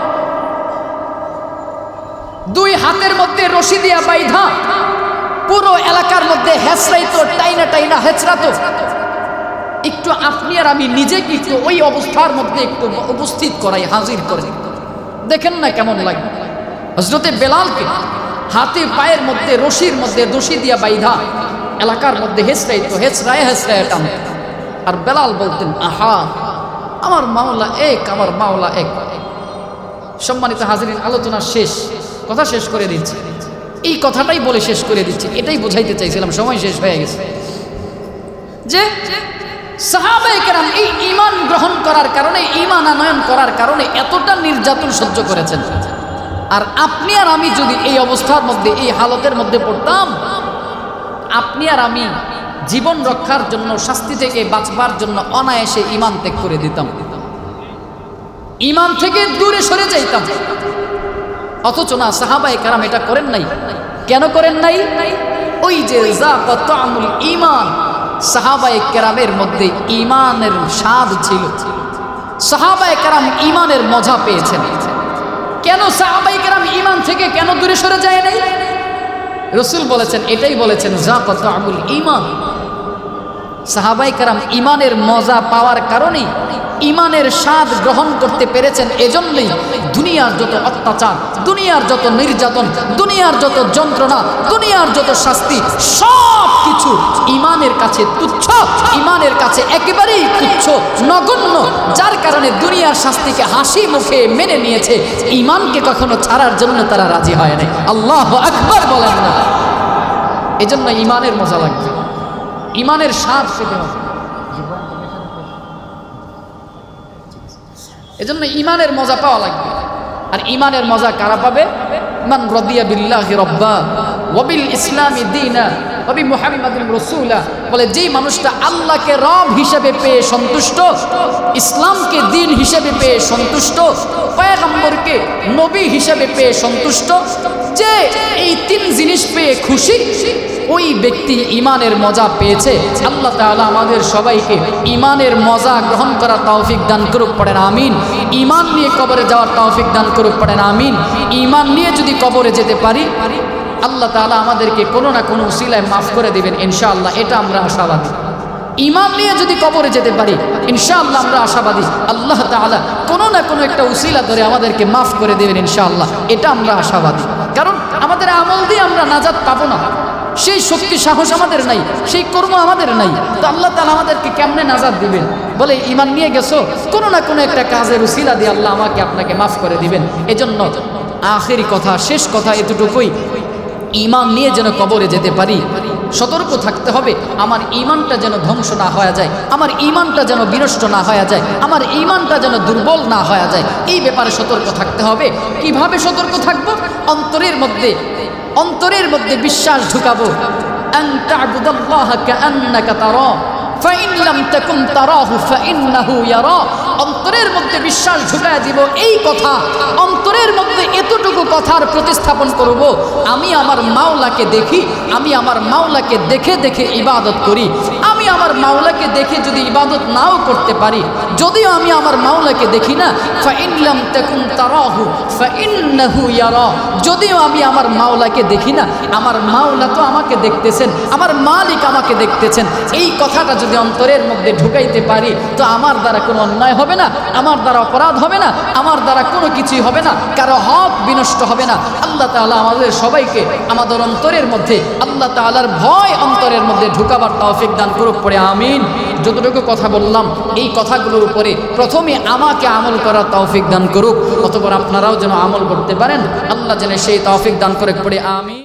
দুই হাতের মধ্যে রশি দিয়া বাইধা পুরো এলাকার মধ্যে হেঁচড়াইতো, টাইনা টাইনা হেঁচড়াতো। একটু আপনি আর আমি নিজেকে একটু ওই অবস্থার মধ্যে একটু উপস্থিত করাই, হাজির করে দেখেন না কেমন লাগে। হযরতে বেলালকে হাতে পায়ের মধ্যে রশির মধ্যে রশি দিয়া বাইধা এলাকার মধ্যে হেঁচড়াইতো, হেঁচড়ায় হেঁচড়ায় টানতো। আর বেলাল বলতেন, আহা আমার মাওলা এক, আমার মাওলা এক। সম্মানিত হাজিরিন, আলোচনা শেষ, কথা শেষ করে দিচ্ছি। এই কথাটাই বলে শেষ করে দিচ্ছি, এটাই বোঝাইতে চাইছিলাম, সময় শেষ হয়ে গেছে। যে সাহাবায়ে কেরাম এই ঈমান গ্রহণ করার কারণে, ঈমান আনয়ন করার কারণে এতটা নির্যাতন সহ্য করেছেন। আর আপনি আর আমি যদি এই অবস্থার মধ্যে, এই হালতের মধ্যে পড়তাম, আপনি আর আমি জীবন রক্ষার জন্য, শাস্তি থেকে বাঁচবার জন্য অনায়াসে ঈমান ত্যাগ করে দিতাম, ঈমান থেকে দূরে সরে যাইতাম। অথচ না, সাহাবায়ে কেরাম এটা করেন নাই। কেন করেন নাই? ওই যে যাকা তা'মুল ঈমান, সাহাবায়ে কেরামের মধ্যে ঈমানের স্বাদ ছিল। সাহাবায়ে কেরাম ঈমানের মজা পেয়েছেন। কেন সাহাবায়ে কেরাম ঈমান থেকে কেন দূরে সরে যায় নাই? রাসূল বলেছেন, এটাই বলেছেন, যাকা তা'মুল ঈমান। সাহাবায়ে কেরাম ঈমানের মজা পাওয়ার কারণেই, ঈমানের স্বাদ গ্রহণ করতে পেরেছেন। এজন্যই দুনিয়ার যত অত্যাচার, দুনিয়ার যত নির্যাতন, দুনিয়ার যত যন্ত্রণা, দুনিয়ার যত শাস্তি, সব কিছু ঈমানের কাছে তুচ্ছ, ঈমানের কাছে একেবারেই তুচ্ছ, নগণ্য। যার কারণে দুনিয়ার শাস্তিকে হাসি মুখে মেনে নিয়েছে, ঈমানকে কখনো ছাড়ার জন্য তারা রাজি হয় নাই। আল্লাহু আকবার বলেন না? এজন্য ঈমানের মজা লাগবে, ঈমানের স্বাদ পেতে হবে। এজন্য ঈমানের মজা পাওয়া লাগবে। আর ঈমানের মজা কারা পাবে? মান রাদিয়া বিল্লাহি রাব্বা ওয়া বিল ইসলামি দীনা ওয়া বি মুহাম্মাদিন রাসূলা। বলে যেই মানুষটা আল্লাহকে রব হিসেবে পেয়ে সন্তুষ্ট, ইসলামকে দ্বীন হিসেবে পেয়ে সন্তুষ্ট, পয়গম্বরকে নবী হিসেবে পেয়ে সন্তুষ্ট, যে এই তিন জিনিস পেয়ে খুশি, ওই ব্যক্তি ঈমানের মজা পেয়েছে। আল্লাহ তাআলা আমাদের সবাইকে ঈমানের মজা গ্রহণ করার তৌফিক দান করুক, পড়েন আমিন। ঈমান নিয়ে কবরে যাওয়ার তৌফিক দান করুক, পড়েন আমিন। ঈমান নিয়ে যদি কবরে যেতে পারি, আল্লাহ তাআলা আমাদেরকে কোনো না কোনো উসিলায় মাফ করে দিবেন ইনশাআল্লাহ, এটা আমরা আশাবাদী। ঈমান নিয়ে যদি কবরে যেতে পারি, ইনশাআল্লাহ আমরা আশাবাদী আল্লাহ তাআলা কোনো না কোনো একটা উসিলা ধরে আমাদেরকে মাফ করে দেবেন ইনশাআল্লাহ, এটা আমরা আশাবাদী। কারণ আমাদের আমল দিয়ে আমরা নাজাত পাবো না, সেই শক্তি সাহস আমাদের নাই, সেই কর্ম আমাদের নাই। তো আল্লাহ তাআলা আমাদেরকে কেমনে নাজাত দিবেন? বলে ঈমান নিয়ে গেছো, কোনো না কোনো একটা কাজের উসিলা দিয়ে আল্লাহ আমাকে আপনাকে মাফ করে দিবেন। এজন্য আখেরি কথা, শেষ কথা এতটুকুই, ঈমান নিয়ে যেন কবরে যেতে পারি, সতর্ক থাকতে হবে আমার ঈমানটা যেন ধ্বংস না হয়ে যায়, আমার ঈমানটা যেন বিনষ্ট না হয়ে যায়, আমার ঈমানটা যেন দুর্বল না হয়ে যায়। এই ব্যাপারে সতর্ক থাকতে হবে। কিভাবে সতর্ক থাকবো? অন্তরের মধ্যে অন্তরের মধ্যে বিশ্বাস ঢুকাবো। আন তা'বুদাল্লাহা কাআন্নাকা তারা ফাইন লাম তাকুন তারাহু ফাইন্নাহু ইয়ারা। অন্তরের মধ্যে বিশ্বাস ঢুকায় দিব এই কথা, অন্তরের মধ্যে এতটুকু কথার প্রতিস্থাপন করব, আমি আমার মাওলাকে দেখি, আমি আমার মাওলাকে দেখে দেখে ইবাদত করি। আমি আমার মাওলাকে দেখে যদি ইবাদত নাও করতে পারি, যদিও আমি আমার মাওলাকে দেখি না, ফাইন লাম তাকুন তারাহু ফাইন্নাহু ইয়ারা, যদিও আমি আমার মাওলাকে দেখি না, আমার মাওলা তো আমাকে দেখতেছেন, আমার মালিক আমাকে দেখতেছেন। এই কথাটা যদি অন্তরের মধ্যে ঢুকাইতে পারি, তো আমার দ্বারা কোনো অন্যায় হবে না, আমার দ্বারা অপরাধ হবে না, আমার দ্বারা কোনো কিছুই হবে না, কারো হক বিনষ্ট হবে না। আল্লাহ তাআলা আমাদের সবাইকে আমাদের অন্তরের মধ্যে আল্লাহ তাআলার ভয় অন্তরের মধ্যে ঢুকাবার তৌফিক দান করুক, পড়ে আমিন। যতটুকু কথা বললাম, এই কথাগুলোর উপরে প্রথমে আমাকে আমল করার তৌফিক দান করুক, অতঃপর আপনারাও যেন আমল করতে পারেন। আল্লাহ যেন সেই তৌফিক দান করে, পড়ে আমিন।